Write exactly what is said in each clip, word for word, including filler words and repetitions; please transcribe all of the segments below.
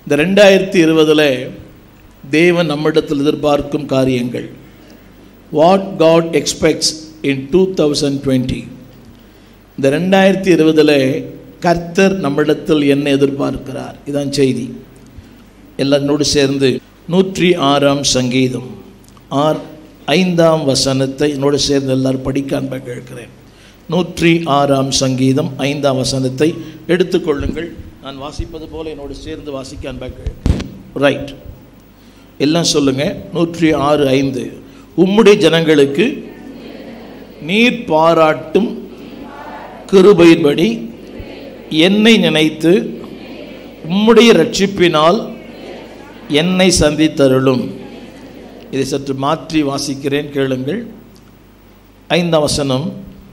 இந்த ரெண்டாயிரத்தி இருபதில் தேவன் நம்மிடத்தில் எதிர்பார்க்கும் காரியங்கள், what God expects in two thousand twenty. இந்த ரெண்டாயிரத்தி இருபதில் கர்த்தர் நம்மிடத்தில் என்ன எதிர்பார்க்கிறார், இதான் செய்தி. எல்லாரோடு சேர்ந்து நூற்றி ஆறாம் சங்கீதம் ஆர் ஐந்தாம் வசனத்தை என்னோடு சேர்ந்து எல்லாரும் படிக்க அன்பை கேட்கிறேன். நூற்றி ஆறாம் சங்கீதம் ஐந்தாம் வசனத்தை எடுத்துக்கொள்ளுங்கள். நான் வாசிப்பது போல என்னோடு சேர்ந்து வாசிக்க அன்பை கேட்கிறேன். ரைட், எல்லாம் சொல்லுங்க. நூற்றி ஆறு ஐந்து. உம்முடைய ஜனங்களுக்கு நீர் பாராட்டும் கிருபையின்படி என்னை நினைத்து உம்முடைய ரட்சிப்பினால் என்னை சந்தித்தருளும். இதை சற்று மாற்றி வாசிக்கிறேன், கேளுங்கள். ஐந்தாம் வசனம்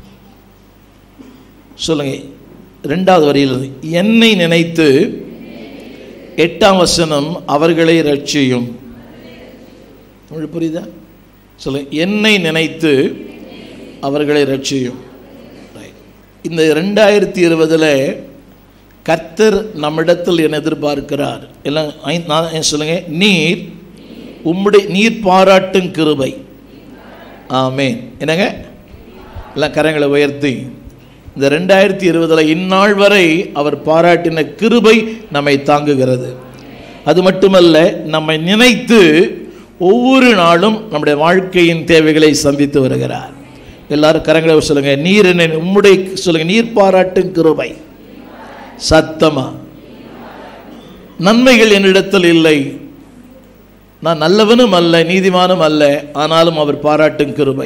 சொல்லுங்க. ரெண்டாவது வரியில் என்னை நினைத்து, எட்டாம் வசனம் அவர்களை ரட்சியும். புரியுதா? சொல்லுங்க, என்னை நினைத்து அவர்களை ரட்சியும். இந்த ரெண்டாயிரத்தி இருபதுல கர்த்தர் நம்மிடத்தில் என்ன எதிர்பார்க்கிறார்? எல்லாம் சொல்லுங்க. நீர் உம்முடைய நீர் பாராட்டும் கிருபை. ஆமென். என்னங்க, எல்லாம் கரங்களை உயர்த்தி. இந்த ரெண்டாயிரத்தி இருபதுல இந்நாள் வரை அவர் பாராட்டின கிருபை நம்மை தாங்குகிறது. அது மட்டுமல்ல, நம்மை நினைத்து ஒவ்வொரு நாளும் நம்முடைய வாழ்க்கையின் தேவைகளை சந்தித்து வருகிறார். எல்லாரும் கரங்களை சொல்லுங்க. நீர் என்ன உம்முடைய சொல்லுங்க. நீர் பாராட்டும் கிருபை. சத்தமா, நன்மைகள் என்னிடத்தில் இல்லை, நான் நல்லவனும் அல்ல, நீதிமானும் அல்ல, ஆனாலும் அவர் பாராட்டும் கிருபை.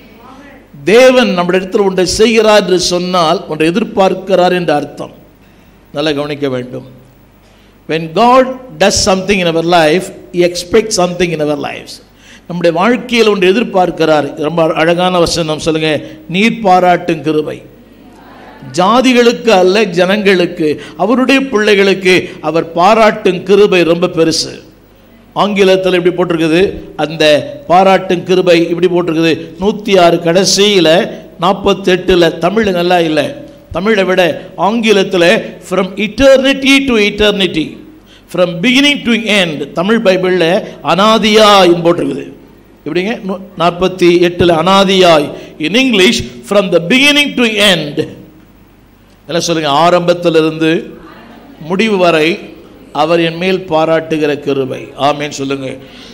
தேவன் நம்முடைய இடத்தில் ஒன்றை செய்கிறார் என்று சொன்னால் ஒன்றை எதிர்பார்க்கிறார் என்ற அர்த்தம். நல்லா கவனிக்க வேண்டும். When God does something in our life, He expects something in our lives. நம்முடைய வாழ்க்கையில் ஒன்று எதிர்பார்க்கிறார். ரொம்ப அழகான வசனம் சொல்லுங்க. நீர் பாராட்டும் கிருபை. ஜாதிகளுக்கு அல்ல, ஜனங்களுக்கு, அவருடைய பிள்ளைகளுக்கு அவர் பாராட்டும் கிருபை ரொம்ப பெருசு. ஆங்கிலத்தில் இப்படி போட்டிருக்குது, அந்த பாராட்டும் கிருபை இப்படி போட்டிருக்குது. நூற்றி ஆறு கடைசியில் நாற்பத்தி எட்டில் தமிழ் நல்லா இல்லை. தமிழை விட ஆங்கிலத்தில் from eternity to eternity, from beginning to end. தமிழ் பைபிளில் அனாதியாய் போட்டிருக்குது. இப்படிங்க நாற்பத்தி எட்டில் அனாதியாய். In English from the beginning to end. எல்லாம் சொல்லுங்க. ஆரம்பத்திலிருந்து முடிவு வரை அவர் என் மேல் பாராட்டுகிற கிருபை. ஆமென் சொல்லுங்க.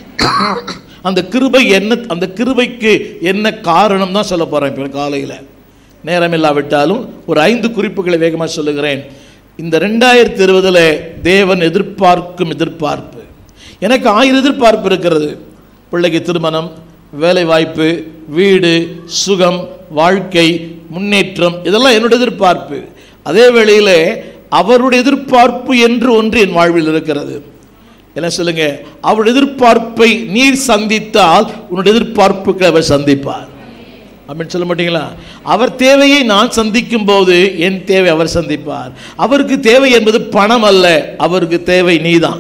அந்த கிருபை என்ன, அந்த கிருபைக்கு என்ன காரணம் தான் சொல்ல போறேன் இப்போ காலையில். நேரம் இல்லாவிட்டாலும் ஒரு ஐந்து குறிப்புகளை வேகமாக சொல்லுகிறேன். இந்த ரெண்டாயிரத்தி இருபதுல தேவன் எதிர்பார்க்கும் எதிர்பார்ப்பு, எனக்கு ஆயிரம் எதிர்பார்ப்பு இருக்கிறது. பிள்ளைக்கு திருமணம், வேலை வாய்ப்பு, வீடு, சுகம், வாழ்க்கை, முன்னேற்றம், இதெல்லாம் என்னுடைய எதிர்பார்ப்பு. அதே வேளையில் அவருடைய எதிர்பார்ப்பு என்று ஒன்று என் வாழ்வில் இருக்கிறது. என்ன சொல்லுங்க? அவருடைய எதிர்பார்ப்பை நீர் சந்தித்தால் உன்னுடைய எதிர்பார்ப்புகளை அவர் சந்திப்பார். அப்படின்னு சொல்ல மாட்டீங்களா? அவர் தேவையை நான் சந்திக்கும் போது என் தேவை அவர் சந்திப்பார். அவருக்கு தேவை என்பது பணம் அல்ல, அவருக்கு தேவை நீதான்.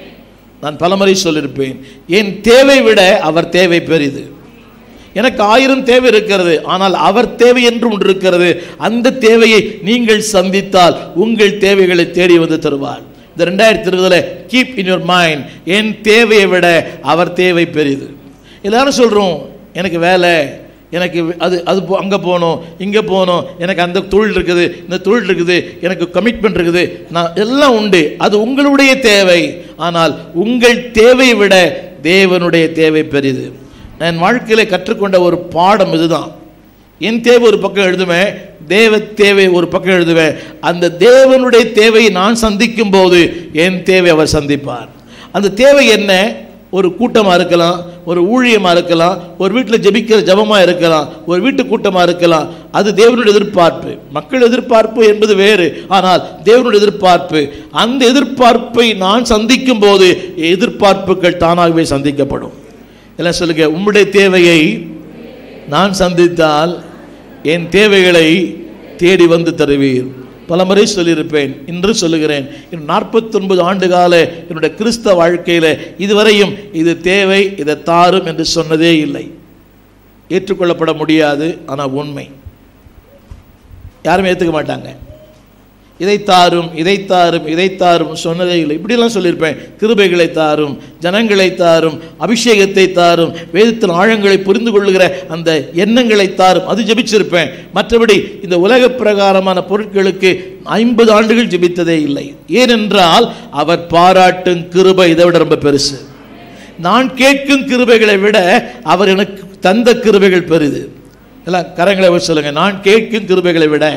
நான் பலமுறை சொல்லியிருப்பேன், என் தேவை விட அவர் தேவை பெரிது. எனக்கு ஆயிரம் தேவை இருக்கிறது, ஆனால் அவர் தேவை என்று ஒன்று இருக்கிறது. அந்த தேவையை நீங்கள் சந்தித்தால் உங்கள் தேவைகளை தேடி வந்து தருவார். இந்த ரெண்டாயிரத்தி இருபதுல கீப் இன் யுவர் மைண்ட், என் தேவையை விட அவர் தேவை பெரிது. எல்லாரும் சொல்றோம், எனக்கு வேலை, எனக்கு அது அது அங்கே போகணும், இங்கே போகணும், எனக்கு அந்த தொழில் இருக்குது, இந்த தொழில் இருக்குது, எனக்கு கமிட்மெண்ட் இருக்குது, நான் எல்லாம் உண்டு. அது உங்களுடைய தேவை. ஆனால் உங்கள் தேவையை விட தேவனுடைய தேவை பெரிது. நான் வாழ்க்கையில் கற்றுக்கொண்ட ஒரு பாடம் இதுதான். என் தேவை ஒரு பக்கம் எழுதுவேன், தேவ தேவை ஒரு பக்கம் எழுதுவேன். அந்த தேவனுடைய தேவையை நான் சந்திக்கும் போது என் தேவை அவர் சந்திப்பார். அந்த தேவை என்ன? ஒரு கூட்டமாக இருக்கலாம், ஒரு ஊழியமாக இருக்கலாம், ஒரு வீட்டில் ஜெபிக்கிற ஜபமாக இருக்கலாம், ஒரு வீட்டு கூட்டமாக இருக்கலாம். அது தேவனுடைய எதிர்பார்ப்பு. மக்கள் எதிர்பார்ப்பு என்பது வேறு, ஆனால் தேவனுடைய எதிர்பார்ப்பு. அந்த எதிர்பார்ப்பை நான் சந்திக்கும் போது எதிர்பார்ப்புகள் தானாகவே சந்திக்கப்படும். எல்லாம் சொல்லுங்க. உம்முடைய தேவையை நான் சந்தித்தால் என் தேவைகளை தேடி வந்து தருவீர். பல முறை சொல்லியிருப்பேன், இன்று சொல்லுகிறேன். நாற்பத்தி ஒன்பது ஆண்டு கால என்னுடைய கிறிஸ்தவ வாழ்க்கையில் இதுவரையும் இது தேவை, இதை தாரும் என்று சொன்னதே இல்லை. ஏற்றுக்கொள்ளப்பட முடியாது, ஆனால் உண்மை. யாருமே ஏற்றுக்க மாட்டாங்க. இதை தாரும் இதை தாரும் இதை தாரும் சொன்னதே இல்லை. இப்படியெல்லாம் சொல்லியிருப்பேன். கிருபைகளை தாரும், ஜனங்களை தாரும், அபிஷேகத்தை தாரும், வேதத்தின் ஆழங்களை புரிந்து கொள்ளுகிற அந்த எண்ணங்களை தாரும், அது ஜெபிச்சிருப்பேன். மற்றபடி இந்த உலக பிரகாரமான பொருட்களுக்கு ஐம்பது ஆண்டுகள் ஜெபித்ததே இல்லை. ஏனென்றால் அவர் பாராட்டும் கிருபை இதை விட ரொம்ப பெருசு. நான் கேட்கும் கிருபைகளை விட அவர் எனக்கு தந்த கிருபைகள் பெரிது. எல்லாம் கரங்களை சொல்லுங்க. நான் கேட்கும் கிருபைகளை விட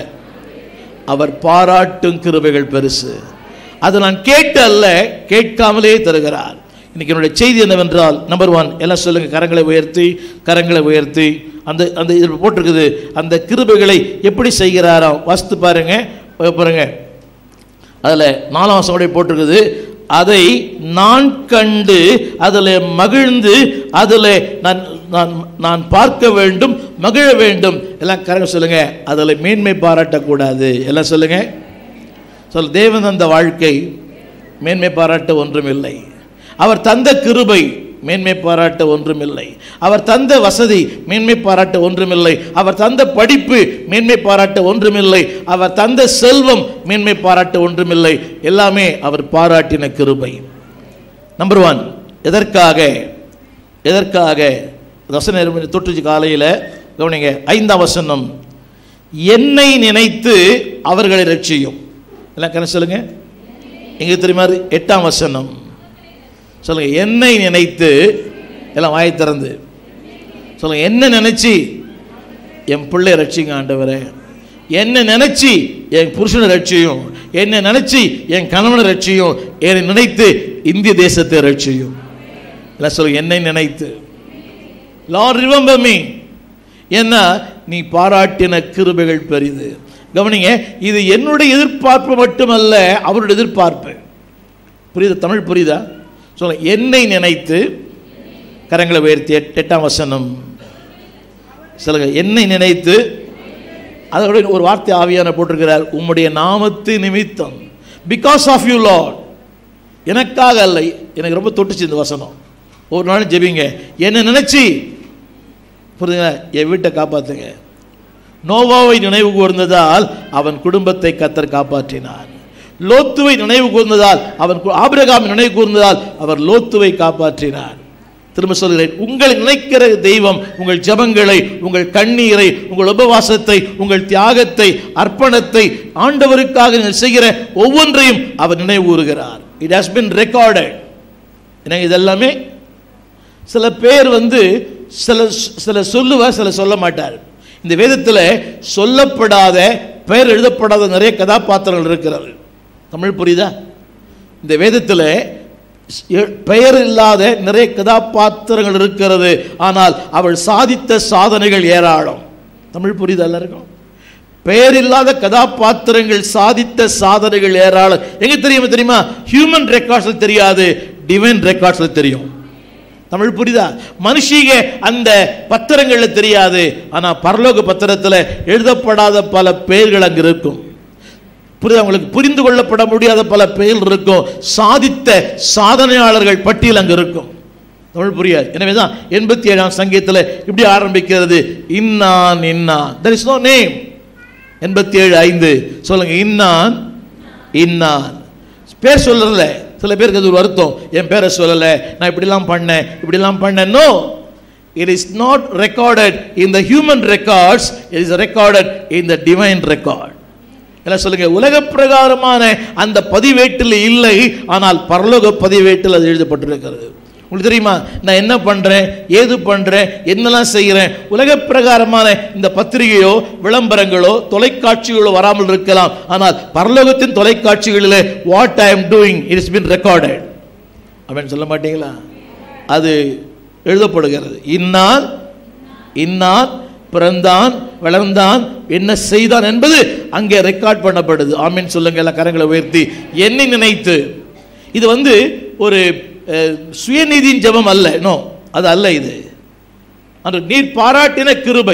அவர் பாராட்டும் கிருபைகள் பெருசு. அது நான் கேட்டு அல்ல, கேட்காமலே தருகிறார். இன்னைக்கு என்னுடைய செய்தி என்னவென்றால், நம்பர் ஒன், எல்லாம் சொல்லுங்க, கரங்களை உயர்த்தி கரங்களை உயர்த்தி. அந்த அந்த இது போட்டிருக்குது, அந்த கிருபைகளை எப்படி செய்கிறாரா வாசித்து பாருங்க பாருங்க. அதில் நாலாம் வருஷம் போட்டிருக்குது, அதை நான் கண்டு அதில் மகிழ்ந்து அதில் நான் நான் நான் பார்க்க வேண்டும், மகிழ வேண்டும். எல்லாம் கரங்க சொல்லுங்க. அதில் மேன்மை பாராட்டக்கூடாது. எல்லாம் சொல்லுங்க. சொல். தேவன் தந்த வாழ்க்கை மேன்மை பாராட்ட ஒன்றுமில்லை. அவர் தந்த கிருபை மேன்மை பாராட்ட ஒன்றுமில்லை. அவர் தந்த வசதி மேன்மை பாராட்ட ஒன்றுமில்லை. அவர் தந்த படிப்பு மேன்மை பாராட்ட ஒன்றுமில்லை. அவர் தந்த செல்வம் மேன்மை பாராட்ட ஒன்றுமில்லை. எல்லாமே அவர் பாராட்டின கிருபை. நம்பர் ஒன், எதற்காக எதற்காக வசனம் தொற்றுச்சு காலையில் கவனிங்க. ஐந்தாம் வசனம், என்னை நினைத்து அவர்களை ரட்சியும். எல்லாம் கணக்கு சொல்லுங்க. எங்க தெரியுமா? எட்டாம் வசனம் சொல்லுங்க. என்னை நினைத்து, எல்லாம் வாயை திறந்து சொல்லுங்க. என்ன நினைச்சு என் பிள்ளை ரட்சிங்க ஆண்டவரே. என்ன நினைச்சு என் புருஷனை ரட்சியும். என்ன நினைச்சு என் கணவனை ரட்சியும். என்னை நினைத்து இந்திய தேசத்தை ரட்சியும். எல்லாம் சொல்லுங்க. என்னை நினைத்து. Lord remember me. என்ன நீ பாராட்டின கிருபைகள் பெரிது. கவனிங்க, இது என்னுடைய எதிர்பார்ப்பு மட்டுமல்ல, அவருடைய எதிர்பார்ப்பு. புரியுதா? தமிழ் புரியுதா? சொல்ல. என்னை நினைத்து, கரங்களை உயர்த்தி. எட்டாம் வசனம் சொல்லுங்க. என்னை நினைத்து, அதோட ஒரு வார்த்தை ஆவியான போட்டிருக்கிறார், உம்முடைய நாமத்து நிமித்தம். Because of you lord. எனக்காக அல்ல. எனக்கு ரொம்ப தொட்டுச்சு இந்த வசனம். ஒரு நாள் ஜெபிங்க, என்ன நினைச்சு. புரியுதுங்களா? என் வீட்டை காப்பாற்றுங்க. நோவாவை நினைவு கூர்ந்ததால் அவன் குடும்பத்தை கர்த்தர் காப்பாற்றினார். லோத்துவை நினைவு கூர்ந்ததால் அவன், ஆபிரகாம் நினைவு கூர்ந்ததால் அவர் லோத்துவை காப்பாற்றினார். திரும்ப சொல்கிறேன், உங்களை நினைக்கிற தெய்வம் உங்கள் ஜெபங்களை, உங்கள் கண்ணீரை, உங்கள் உபவாசத்தை, உங்கள் தியாகத்தை, அர்ப்பணத்தை, ஆண்டவருக்காக நீங்கள் செய்கிற ஒவ்வொன்றையும் அவர் நினைவு கூறுகிறார். It has been recorded. ஏன்னா இதெல்லாமே சில பேர் வந்து சில சில சொல்லுவார், சில சொல்ல மாட்டார். இந்த வேதத்தில் சொல்லப்படாத, பெயர் எழுதப்படாத நிறைய கதாபாத்திரங்கள் இருக்கிறது. தமிழ் புரியுதா? இந்த வேதத்தில் பெயர் இல்லாத நிறைய கதாபாத்திரங்கள் இருக்கிறது. ஆனால் அவள் சாதித்த சாதனைகள் ஏராளம். தமிழ் புரியுதா எல்லாருக்கும்? பெயர் இல்லாத கதாபாத்திரங்கள் சாதித்த சாதனைகள் ஏராளம். எங்க தெரியுமா தெரியுமா? ஹியூமன் ரெக்கார்ட்ஸ் தெரியாது, டிவைன் ரெக்கார்ட்ஸ் தெரியும். தமிழ் புரியுதா? மனுஷீக அந்த பத்திரங்களில் தெரியாது, ஆனால் பரலோக பத்திரத்தில் எழுதப்படாத பல பெயர்கள் அங்கு இருக்கும். புரியுதா உங்களுக்கு? புரிந்து கொள்ளப்பட முடியாத பல பெயர்கள் இருக்கும். சாதித்த சாதனையாளர்கள் பட்டியல் அங்கு இருக்கும். தமிழ் புரியாது. எனவே தான் எண்பத்தி ஏழாம் சங்கீதத்தில் இப்படி ஆரம்பிக்கிறது, இன்னான் இன்னான். there is no name. எண்பத்தி ஏழு ஐந்து சொல்லுங்க. இன்னான் இன்னான். பேர் சொல்லல. சில பேருக்கு அது ஒரு வருத்தம், என் பேரை சொல்லல, நான் இப்படிலாம் பண்ணேன் இப்படிலாம் பண்ணேன். No, it is not recorded in the human records, it is recorded in the divine record. எல்லாம் சொல்லுங்க. உலக பிரகாரமான அந்த பதிவேட்டில் இல்லை, ஆனால் பரலோக பதிவேட்டில் அது எழுதப்பட்டிருக்கிறது. உங்களுக்கு தெரியுமா நான் என்ன பண்றேன், ஏது பண்றேன், என்னெல்லாம் செய்கிறேன்? உலக பிரகாரமான இந்த பத்திரிகையோ விளம்பரங்களோ தொலைக்காட்சிகளோ வராமல் இருக்கலாம், ஆனால் பரலோகத்தின் தொலைக்காட்சிகளில் what I am doing it is been recorded. அப்படின்னு சொல்ல மாட்டீங்களா? அது எழுதப்படுகிறது. இன்னான் இன்னான் பிறந்தான், வளர்ந்தான், என்ன செய்தான் என்பது அங்கே ரெக்கார்ட் பண்ணப்படுது. ஆமீன் சொல்லுங்க. எல்லாம் கரங்களை உயர்த்தி. என்னை நினைத்து. இது வந்து ஒரு சுயநீதியின் ஜெபம் அல்ல. நோ, அது அல்ல. இது அந்த நீர் பாராட்டின கிருபை.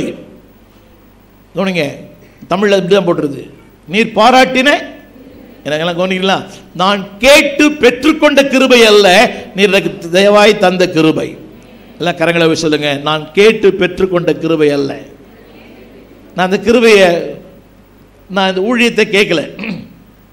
கவனிங்க, தமிழில் இப்படிதான் போட்டுருது, நீர் பாராட்டின. எனக்கெல்லாம் கவனிங்களா? நான் கேட்டு பெற்றுக்கொண்ட கிருபை அல்ல, நீர் எனக்கு தயவாய் தந்த கிருபை. எல்லாம் கரங்களை சொல்லுங்க. நான் கேட்டு பெற்றுக்கொண்ட கிருபை அல்ல. நான் அந்த கிருபையை, நான் இந்த ஊழியத்தை கேட்கல.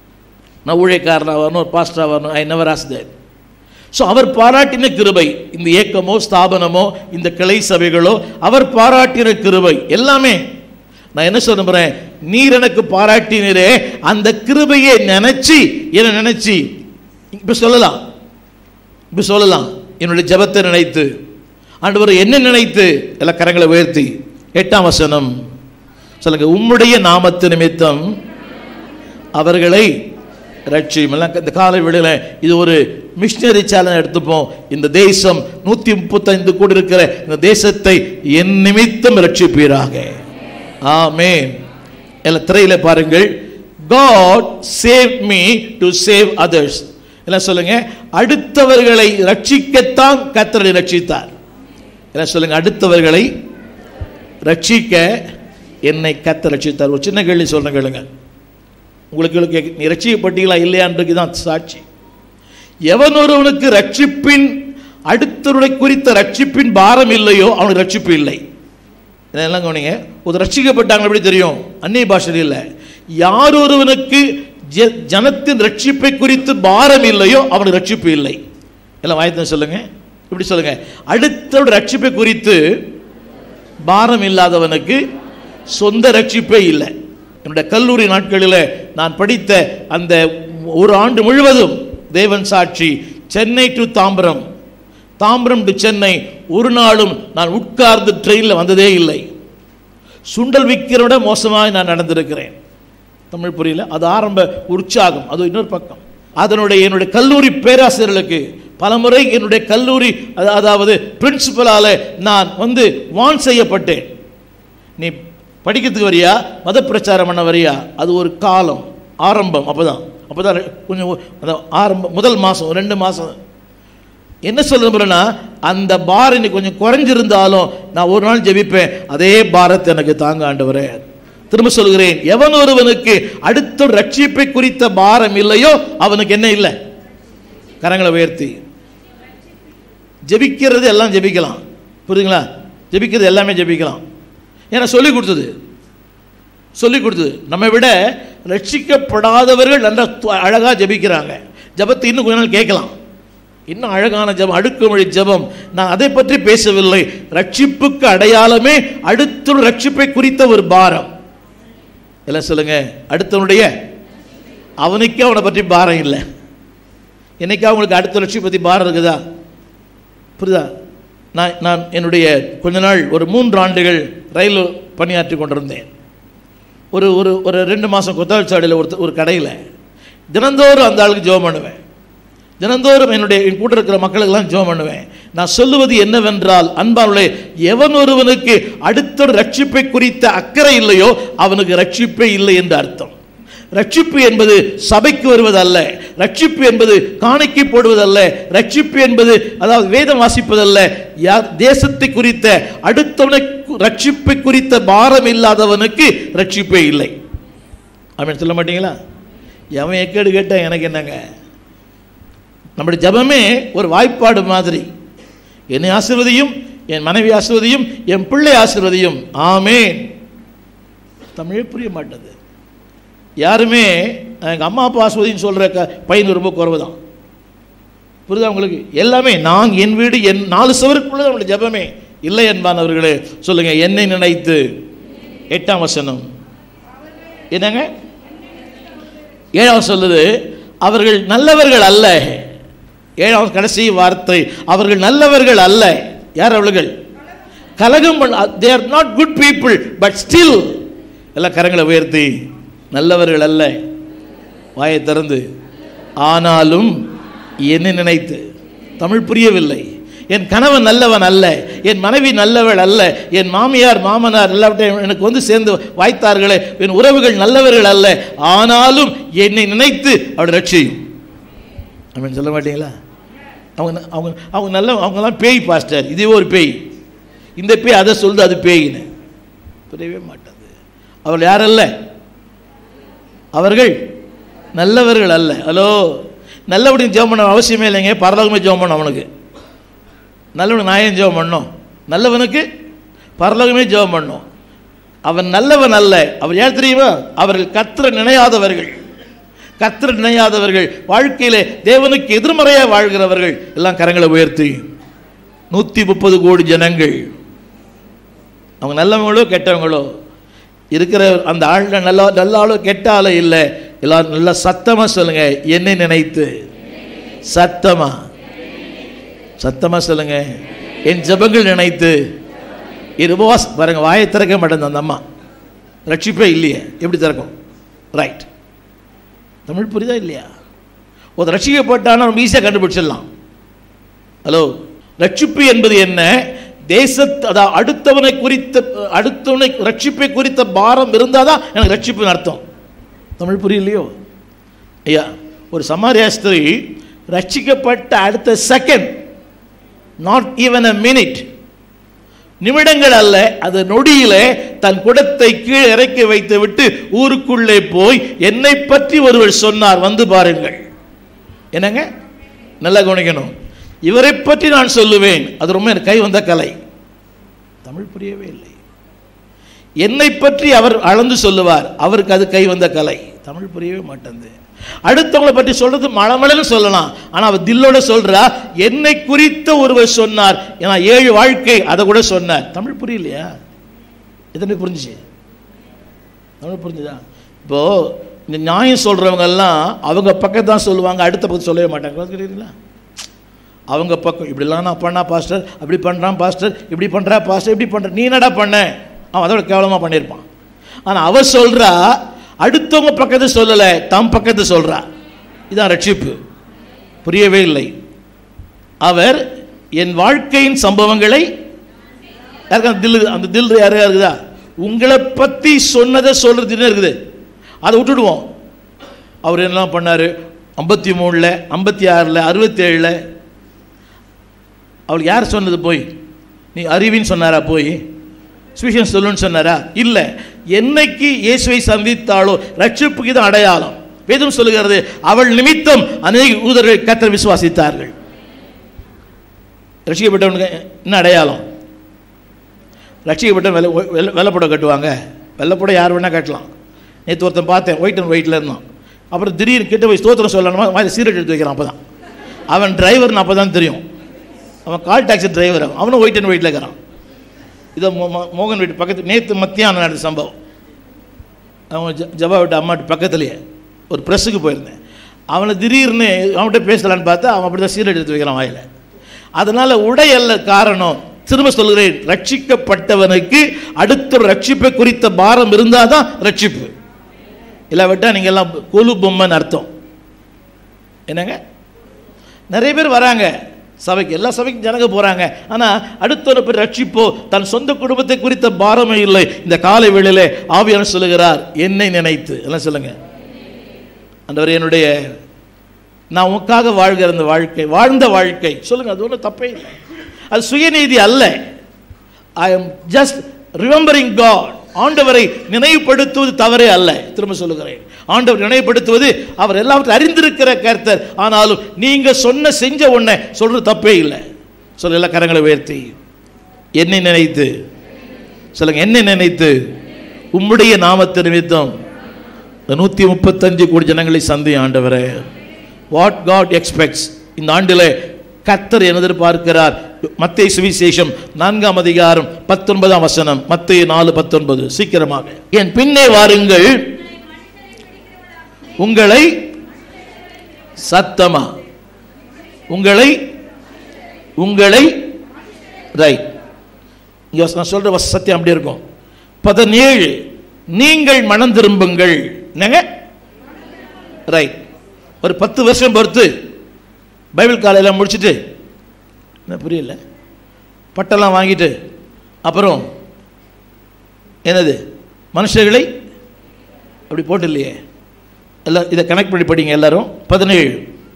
நான் ஊழியக்காரனாக வரணும், ஒரு பாஸ்டராக வரணும். I never ask that. So அவர் பாராட்டின கிருபை, இந்த ஏக்கமோ ஸ்தாபனமோ இந்த கிளை சபைகளோ அவர் பாராட்டின கிருபை எல்லாமே. நான் என்ன சொல்ல போறேன், நீர் எனக்கு பாராட்டினரே, அந்த கிருபையை நினைச்சு என்ன நினைச்சு இப்ப சொல்லலாம், இப்ப சொல்லலாம் என்னுடைய ஜெபத்தை நினைத்து, ஆண்டவரே என்ன நினைத்து, எல்லா கரங்களை உயர்த்தி. எட்டாம் வசனம் சொல்லுங்க, உம்முடைய நாமத்து நிமித்தம் அவர்களை ரட்சியும். இந்த காலை வேளையில இது ஒரு மிஷனரி சேலஞ்ச் எடுத்துப்போம். இந்த தேசம் நூத்தி முப்பத்தி ஐந்து கோடி இருக்கிற இந்த தேசத்தை என் நிமித்தம் ரட்சிப்பீராக. ஆமென். எல்லாம் திரையில பாருங்கள், God saved me to save others. எல்லாம் சொல்லுங்க, அடுத்தவர்களை ரட்சிக்கத்தான் கர்த்தரை ரட்சித்தார். எல்லாம் சொல்லுங்க, அடுத்தவர்களை ரட்சிக்க என்னை கர்த்தர் ரட்சித்தார். ஒரு சின்ன கேள்வி சொல்றேன் கேளுங்க. உங்களுக்கு நீ ரட்சிக்கப்பட்டீங்களா இல்லையான்றது தான் சாட்சி. எவன் ஒருவனுக்கு ரட்சிப்பின் அடுத்தவரை குறித்த ரட்சிப்பின் பாரம் இல்லையோ அவனுக்கு ரட்சிப்பு இல்லை. இதெல்லாம் கவனிங்க. ஒரு ரட்சிக்கப்பட்டாங்க எப்படி தெரியும்? அந்நிய பாஷையில் இல்லை. யார் ஒருவனுக்கு ஜனத்தின் ரட்சிப்பை குறித்து பாரம் இல்லையோ அவனுக்கு ரட்சிப்பு இல்லை. எல்லாம் வாய்த்து சொல்லுங்க, இப்படி சொல்லுங்க, அடுத்தவருடைய ரட்சிப்பை குறித்து பாரம் இல்லாதவனுக்கு சொந்த ரட்சிப்பே இல்லை. என்னுடைய கல்லூரி நாட்களில் நான் படித்த அந்த ஒரு ஆண்டு முழுவதும் தேவன் சாட்சி, சென்னை டு தாம்பரம், தாம்பரம் டு சென்னை ஒரு நாளும் நான் உட்கார்ந்து ட்ரெயினில் வந்ததே இல்லை. சுண்டல் விற்கிறோட மோசமாக நான் நடந்திருக்கிறேன். தமிழ் புரியல, அது ஆரம்ப உற்சாகம். அது இன்னொரு பக்கம். அதனுடைய என்னுடைய கல்லூரி பேராசிரியர்களுக்கு பலமுறை என்னுடைய கல்லூரி அதாவது பிரின்சிபலால நான் வந்து வான் செய்யப்பட்டேன். நீ படிக்கிறதுக்கு வரியா, மத பிரச்சாரம் பண்ண வரியா? அது ஒரு காலம் ஆரம்பம். அப்போதான் அப்போதான் கொஞ்சம் ஆரம்பம், முதல் மாதம் ரெண்டு மாதம் என்ன சொல்லுறேன்னா, அந்த பாரம் இன்னைக்கு கொஞ்சம் குறைஞ்சிருந்தாலும் நான் ஒரு நாள் ஜெபிப்பேன், அதே பாரத்தை எனக்கு தாங்க ஆண்டவரே. திரும்ப சொல்கிறேன், எவன் ஒருவனுக்கு அடுத்த ரட்சிப்பை குறித்த பாரம் இல்லையோ அவனுக்கு என்ன இல்லை? கரங்களை உயர்த்தி. ஜெபிக்கிறது எல்லாம் ஜெபிக்கலாம், புரியுதுங்களா? ஜெபிக்கிறது எல்லாமே ஜெபிக்கலாம். ஏன்னா சொல்லி கொடுத்தது சொல்லி கொடுத்தது நம்மை விட ரட்சிக்கப்படாதவர்கள் நல்லா அழகாக ஜெபிக்கிறாங்க. ஜெபத்தை இன்னும் கொஞ்ச நாள் கேட்கலாம், இன்னும் அழகான ஜெபம், அடுக்குமொழி ஜெபம். நான் அதை பற்றி பேசவில்லை. ரட்சிப்புக்கு அடையாளமே அடுத்த ரட்சிப்பை குறித்த ஒரு பாரம். எல்லாம் சொல்லுங்க, அடுத்தவனுடைய அவனுக்கே அவனை பற்றி பாரம் இல்லை. என்னைக்கா அவங்களுக்கு அடுத்த ரட்சிப்பை பற்றி பாரம் இருக்குதா? புரியுதா? நான் நான் என்னுடைய கொஞ்ச நாள் ஒரு மூன்று ஆண்டுகள் ரயில் பணியாற்றி கொண்டிருந்தேன். ஒரு ஒரு ஒரு ரெண்டு மாதம் கொத்தாச்சாடியில் ஒரு ஒரு கடையில் தினந்தோறும் அந்த ஆளுக்கு ஜெபம் பண்ணுவேன். தினந்தோறும் என்னுடைய என் கூட இருக்கிற மக்களுக்கெல்லாம் ஜெபம் பண்ணுவேன். நான் சொல்லுவது என்னவென்றால், அன்பானவர்களே, எவன் ஒருவனுக்கு அடுத்த ரட்சிப்பை குறித்த அக்கறை இல்லையோ அவனுக்கு ரட்சிப்பே இல்லை என்று அர்த்தம். ரட்சிப்பு என்பது சபைக்கு வருவதல்ல, ரட்சிப்பு என்பது காணிக்கை போடுவதல்ல, ரட்சிப்பு என்பது அதாவது வேதம் வாசிப்பதல்ல. யார் தேசத்தை குறித்த அடுத்தவனை ரட்சிப்பை குறித்த பாரம் இல்லாதவனுக்கு ரட்சிப்பே இல்லை. அப்படின்னு சொல்ல மாட்டீங்களா? எவன் எக்கேடு கேட்டா எனக்கு என்னங்க? நம்முடைய ஜபமே ஒரு வாய்ப்பாடு மாதிரி. என்னை ஆசீர்வதியும், என் மனைவி ஆசீர்வதியும், என் பிள்ளை ஆசீர்வதியும். ஆமென். தமிழே புரிய மாட்டது. யாருமே எங்கள் அம்மா அப்பா ஆஸ்வதின்னு சொல்கிற க பையன் ரொம்ப குறைவு தான். புரியுதா உங்களுக்கு? எல்லாமே நான் என் வீடு என் நாலு சவருக்குள்ளே நம்மளுடைய ஜபமே இல்லை என்பானவர்களே. சொல்லுங்கள், என்னை நினைத்து. எட்டாம் வசனம் என்னங்க? ஏழாவது சொல்லுது, அவர்கள் நல்லவர்கள் அல்ல. ஏழாவது கடைசி வார்த்தை, அவர்கள் நல்லவர்கள் அல்ல. யார் அவர்கள்? கலகம் பண்ண. they are not good people but still. எல்லாம் கரங்களை உயர்த்தி, நல்லவர்கள் அல்ல, வாயை திறந்து, ஆனாலும் என்னை நினைத்து. தமிழ் புரியவில்லை. என் கணவன் நல்லவன் அல்ல, என் மனைவி நல்லவள் அல்ல, என் மாமியார் மாமனார் எல்லாவற்றையும் எனக்கு வந்து சேர்ந்து வாய்த்தார்களே, என் உறவுகள் நல்லவர்கள் அல்ல, ஆனாலும் என்னை நினைத்து அவள் ரட்சியும். அப்படின்னு சொல்ல மாட்டீங்களா? அவங்க அவங்க அவங்க நல்ல அவங்கெல்லாம் பேய் பாஸ்டர், இதே ஒரு பேய், இந்த பேய் அதை சொல்லுது அது பேயின்னு. புரியவே மாட்டாது. அவள் யாரல்ல? அவர்கள் நல்லவர்கள் அல்ல. ஹலோ, நல்லபடி ஜெபம் பண்ண அவசியமே இல்லைங்க. பரலோகமே ஜெபம் பண்ணணும். அவனுக்கு நல்லவனுக்கு நான் ஜெபம் பண்ணணும், நல்லவனுக்கு பரலோகமே ஜெபம் பண்ணணும். அவன் நல்லவன் அல்ல. அவர் யார் தெரியுமா? அவர்கள் கர்த்தரை நினையாதவர்கள், கர்த்தர் நினையாதவர்கள், வாழ்க்கையிலே தேவனுக்கு எதிர்மறையாக வாழ்கிறவர்கள் எல்லாம் கரங்களை உயர்த்தி. நூற்றி முப்பது கோடி ஜனங்கள், அவங்க நல்லவங்களோ கெட்டவங்களோ இருக்கிற அந்த ஆள், நல்ல நல்ல ஆளோ கெட்ட ஆளோ இல்லை, எல்லாரும் நல்லா சத்தமா சொல்லுங்க, என்னை நினைத்து. சத்தமா சத்தமா சொல்லுங்க, என் ஜெபங்கள் நினைத்து. இருபவாஸ் பாருங்க, வாயை திறக்க மாட்டேன் அந்த அம்மா, ரட்சிப்பே இல்லையே, எப்படி திறக்கும்? ரைட், தமிழ் புரியுதா இல்லையா? ஒரு ரட்சிக்கப்பட்டானா நம்ம ஈஸியாக கண்டுபிடிச்சிடலாம். ஹலோ, ரட்சிப்பு என்பது என்ன? தேசத்து அதாவது அடுத்தவனை குறித்த அடுத்தவனை ரட்சிப்பை குறித்த பாரம் இருந்தால் தான் எனக்கு ரட்சிப்புன்னு அர்த்தம். தமிழ் புரியலையோ ஐயா? ஒரு சமாரியா ஸ்திரீ ரட்சிக்கப்பட்ட அடுத்த second, not even a minute, நிமிடங்கள் அல்ல, அது நொடியிலே தன் குடத்தை கீழே இறக்கி வைத்து விட்டு ஊருக்குள்ளே போய் என்னை பற்றி ஒருவர் சொன்னார், வந்து பாருங்கள். என்னங்க, நல்லா கவனிக்கணும், இவரை பற்றி நான் சொல்லுவேன், அது ரொம்ப எனக்கு கை வந்த கலை. தமிழ் புரியவே இல்லை. என்னை பற்றி அவர் அளந்து சொல்லுவார், அவருக்கு அது கை வந்த கலை. தமிழ் புரியவே மாட்டேங்குது. அடுத்தவங்களை பற்றி சொல்றது மழமழன்னு சொல்லலாம், ஆனால் அவர் தில்லோட சொல்றா, என்னை குறித்த ஒருவர் சொன்னார், ஏன்னா ஏழு வாழ்க்கை அதை கூட சொன்னார். தமிழ் புரியலையா? எத்தனை புரிஞ்சுச்சு? தமிழ் புரிஞ்சுதா? இப்போ இந்த நியாயம் சொல்றவங்க எல்லாம் அவங்க பக்கம் தான் சொல்லுவாங்க, அடுத்த பக்கம் சொல்லவே மாட்டாங்க. தெரியுங்களா? அவங்க பக்கம் இப்படிலாம் நான் பண்ணா பாஸ்டர், அப்படி பண்ணுறான் பாஸ்டர், இப்படி பண்ணுறா பாஸ்டர், இப்படி பண்ணுற, நீ என்னடா பண்ண? அவன் அதோட கேவலமாக பண்ணியிருப்பான். ஆனால் அவ சொல்கிறா, அடுத்தவங்க பக்கத்தை சொல்லலை, தம் பக்கத்தை சொல்கிறா. இதுதான் ரட்சிப்பு. புரியவே இல்லை. அவர் என் வாழ்க்கையின் சம்பவங்களை யாருக்கா தில், அந்த தில் யாரையா இருக்குதா? உங்களை பற்றி சொன்னதை சொல்கிறது என்ன இருக்குது, அதை விட்டுடுவோம். அவர் என்னெல்லாம் பண்ணார் ஐம்பத்தி மூணில், ஐம்பத்தி ஆறில், அறுபத்தி ஏழில். அவளுக்கு யார் சொன்னது? போய் நீ அறிவின்னு சொன்னாரா? போய் சுவிசேஷம் சொல்லுன்னு சொன்னாரா? இல்லை. என்னைக்கு இயேசுவை சந்தித்தாலோ ரட்சிப்புக்கு இது அடையாளம். வேதம் சொல்லுகிறது, அவள் நிமித்தம் அநேக யூதர்கள் கர்த்தரை விசுவாசித்தார்கள். ரட்சிக்கப்பட்டவனுக்கு என்ன அடையாளம்? ரட்சிக்கப்பட்ட வெள்ள வெள்ளப்படம் கட்டுவாங்க. வெள்ளப்படம் யார் வேணால் கட்டலாம். நேற்று ஒருத்தன் பார்த்தேன், ஒயிட் அண்ட் ஒயிட்டில் இருந்தான். அப்புறம் திடீர்னு கிட்ட போய் ஸ்தோத்திரம் சொல்லணுமா, மாதிரி சீரட் எடுத்து வைக்கிறான். அப்போ தான் அவன் டிரைவர்னு அப்போ தான் தெரியும். அவன் கால் டாக்ஸி டிரைவர், அவனும் ஒயிட் அண்ட் ஒயிட்டில் இருக்கிறான். இதை மோகன் வீட்டு பக்கத்து நேற்று மத்தியானம் நடந்த சம்பவம். அவன் ஜ ஜபா வீட்டு அம்மாட்டு பக்கத்துலேயே ஒரு ப்ரெஸ்ஸுக்கு போயிருந்தேன். அவனை திடீர்னு அவன்கிட்ட பேசலான்னு பார்த்தா அவன் அப்படி தான் சீரட் எடுத்து வைக்கிறான் வாயில். அதனால் உடை அல்ல காரணம். திரும்ப சொல்கிறேன், ரட்சிக்கப்பட்டவனுக்கு அடுத்த ரட்சிப்பை குறித்த பாரம் இருந்தால் தான் ரட்சிப்பு. இல்லாவிட்டால் நீங்கள் எல்லாம் கொலு பொம்மைன்னு அர்த்தம். என்னங்க, நிறைய பேர் வராங்க சபைக்கு, எல்லா சபைக்கும் ஜனங்க போகிறாங்க, ஆனால் அடுத்த பேர் ரட்சிப்போ தன் சொந்த குடும்பத்தை குறித்த பாரமே இல்லை. இந்த காலை வேளையிலே ஆவியானவர் சொல்லுகிறார், என்னை நினைத்து. எல்லாம் சொல்லுங்க, ஆண்டவரே என்னுடைய நான் உனக்காக வாழ்கிற அந்த வாழ்க்கை, வாழ்ந்த வாழ்க்கை சொல்லுங்க, அது ஒன்றும் தப்பே இல்லை. அது சுயநீதி அல்ல. I am just remembering God. ஆண்டவரை நினைவுபடுத்துவது தவறே அல்ல. திரும்ப சொல்லுகிறேன், ஆண்டவர் நினைவுபடுத்துவது அவர் எல்லாவற்றையும் அறிந்திருக்கிற கர்த்தர். ஆனாலும் நீங்க சொன்ன செஞ்ச ஒன்றை சொல்றது தப்பே இல்லை. சொல்ல எல்லா கரங்களை உயர்த்தி, என்னை நினைத்து சொல்லுங்க, என்னை நினைத்து உம்முடைய நாமத்தை நிமித்தம் நூற்றி முப்பத்தஞ்சு கோடி ஜனங்களை சந்தி. ஆண்டவரே, வாட் காட் எக்ஸ்பெக்ட்ஸ், இந்த ஆண்டில் கர்த்தர் எதிர்பார்க்கிறார். மத்தேயு சுவிசேஷம் நான்காம் அதிகாரம் பத்தொன்பதாம் வசனம். மத்தேயு நாலு பத்தொன்பது. சீக்கிரமாக, என் பின்னே வாருங்கள், உங்களை சத்தமா உங்களை உங்களை ரைட், இங்க நான் சொல்ற சத்தியம் அப்படி இருக்கும். பதினேழு, நீங்கள் மனம் திரும்புங்கள். என்னங்க ரைட், ஒரு பத்து வருஷம் பொறுத்து பைபிள் காலையில் முடிச்சுட்டு, என்ன புரியல, பட்டெல்லாம் வாங்கிட்டு அப்புறம் என்னது மனுஷர்களை அப்படி போட்டு இல்லையே, எல்லாம் இதை கனெக்ட் பண்ணி படிங்க எல்லாரும். பதினேழு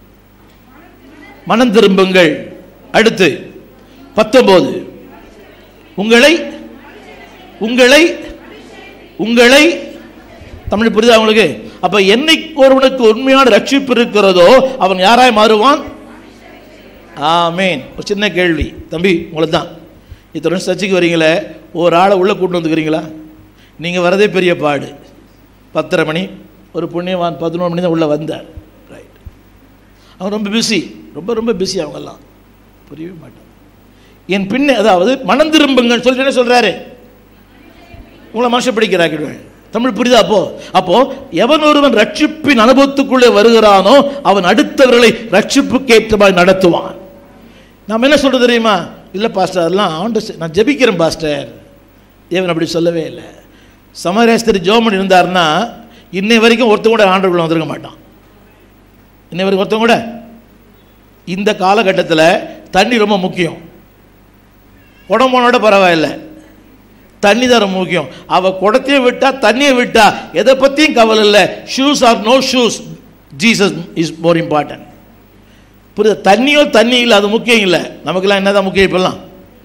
மனம் திரும்புங்கள். அடுத்து பத்தொன்பது, உங்களை உங்களை உங்களை தமிழ் புரியுதா உங்களுக்கு? அப்ப என்னைக்கு ஒருவனுக்கு உண்மையான ரட்சிப்பு இருக்கிறதோ அவன் யாராய் மாறுவான்? ஆமேன். ஒரு சின்ன கேள்வி தம்பி, உங்களுக்கு தான். இத்தனை சர்ச்சைக்கு வரீங்களே, ஒரு ஆளை உள்ளே கூட்டு வந்துக்கிறீங்களா? நீங்கள் வரதே பெரிய பாடு. பத்தரை மணி ஒரு புண்ணியவான் பதினொன்று மணி தான் உள்ளே வந்தார். ரைட். அவங்க ரொம்ப பிஸி, ரொம்ப ரொம்ப பிஸி அவங்கெல்லாம், புரியவே மாட்டாங்க. என் பின்னே, அதாவது மனம் திரும்புங்கள் சொல்லிட்டு என்ன சொல்கிறாரு, உங்களை மனுஷ பிடிக்கிறாக்கிடுவேன். தமிழ் புரியுதா? அப்போ அப்போ எவன் ஒருவன் ரட்சிப்பின் அனுபவத்துக்குள்ளே வருகிறானோ அவன் அடுத்தவர்களை ரட்சிப்புக்கு ஏற்றமாய் நடத்துவான். நாம் என்ன சொல்றது தெரியுமா? இல்லை பாஸ்டர், அதெல்லாம் ஆண்டு நான் ஜெபிக்கிறேன் பாஸ்டர். தேவன் அப்படி சொல்லவே இல்லை. சமரேஸ்தரி ஜோமன் இருந்தார்னா இன்னை வரைக்கும் ஒருத்தங்க கூட ஆண்டுக்குள்ள வந்திருக்க மாட்டான். இன்னை வரைக்கும் ஒருத்தங்க கூட. இந்த காலகட்டத்தில் தண்ணி ரொம்ப முக்கியம். குடம்போனோட பரவாயில்லை, தண்ணி தான் ரொம்ப முக்கியம். அவள் குடத்தையும் விட்டா தண்ணியை விட்டா எதை பற்றியும் கவலை இல்லை. Shoes or no shoes, Jesus is more important. புரியுது? தண்ணியோ தண்ணி இல்லை, அது முக்கியம் இல்லை. நமக்குலாம் என்ன தான் முக்கியம்? இப்போல்லாம்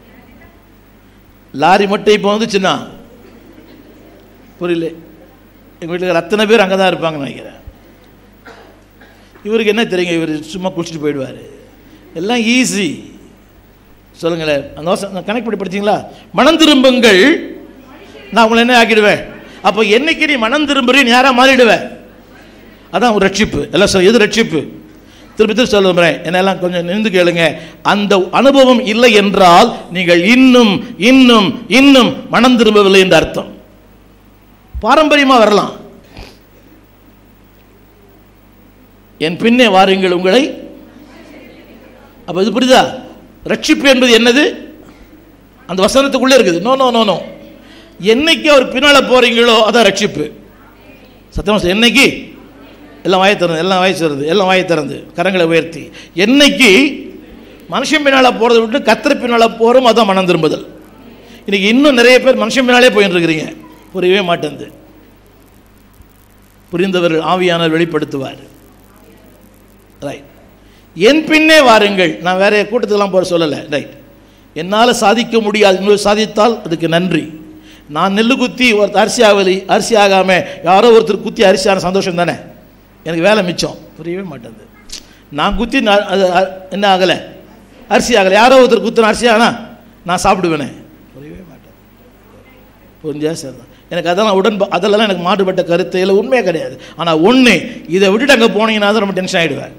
லாரி மட்டும் இப்போ வந்துச்சுன்னா புரியல. எங்கள் வீட்டில் அத்தனை பேர் அங்கே தான் இருப்பாங்கன்னு நினைக்கிறேன். இவருக்கு என்ன தெரியுங்க, இவர் சும்மா குளிச்சுட்டு போயிடுவார். எல்லாம் ஈஸி. சொல்லுங்களேன், அந்த வருஷம் கனெக்ட் பண்ணி படிச்சிங்களா? மனம் திரும்புங்கள், நான் உங்களை என்ன ஆக்கிடுவேன். அப்போ என்னைக்கு நீ மனம் திரும்புறீ நீ யாராக மாறிடுவேன். அதான் ஒரு ரட்சிப்பு. எல்லாம் சொல்ல, எது ரட்சிப்பு? திருப்பி திருப்பி சொல்லுறேன், என்னெல்லாம் கொஞ்சம் நின்று கேளுங்க. அந்த அனுபவம் இல்லை என்றால் நீங்கள் இன்னும் இன்னும் இன்னும் மனம் திரும்பவில்லை என்று அர்த்தம். பாரம்பரியமாக வரலாம். என் பின்னே வாருங்கள் உங்களை. அப்போ இது புரியுதா? ரட்சிப்பு என்பது என்னது? அந்த வசனத்துக்குள்ளே இருக்குது. நோ நோ நோ நோ என்னைக்கு அவர் பின்னால் போறீங்களோ அதான் ரட்சிப்பு. சத்தியமா என்னைக்கு எல்லாம் வாயை திறந்து, எல்லாம் வாயை திறந்து, எல்லாம் வாயை திறந்து கரங்களை உயர்த்தி, என்னைக்கு மனுஷன் பின்னால் போகிறத விட்டு கத்திர பின்னால் போகிறோம் அதான் மனம் திரும்புதல். இன்னைக்கு இன்னும் நிறைய பேர் மனுஷன் பின்னாலே போயின்னு இருக்கிறீங்க. புரியவே மாட்டேங்குது. புரிந்தவர்கள் ஆவியானவர் வெளிப்படுத்துவார். ரைட். என் பின்னே வாருங்கள். நான் வேற கூட்டத்துக்கெல்லாம் போகிற சொல்லலை. ரைட். என்னால் சாதிக்க முடியாது, இன்னொரு சாதித்தால் அதுக்கு நன்றி. நான் நெல்லு குத்தி ஒரு அரிசி ஆகலி அரிசி ஆகாமல் யாரோ ஒருத்தர் குத்தி அரிசியான சந்தோஷம் தானே, எனக்கு வேலை மிச்சம். புரியவே மாட்டேங்குது. நான் குத்தி அது என்ன ஆகலை, அரிசி ஆகலை. யாரோ ஒருத்தர் குத்தின அரிசி ஆனால் நான் சாப்பிடுவேனே. புரியவே மாட்டேன். புரிஞ்சா சார் தான் எனக்கு அதெல்லாம் உடன் அதெல்லாம் எனக்கு மாறுபட்ட கருத்து இல்லை, உண்மையே கிடையாது. ஆனால் ஒன்று, இதை விட்டுட்டு அங்கே போனீங்கன்னா தான் ரொம்ப டென்ஷன் ஆகிடுவேன்.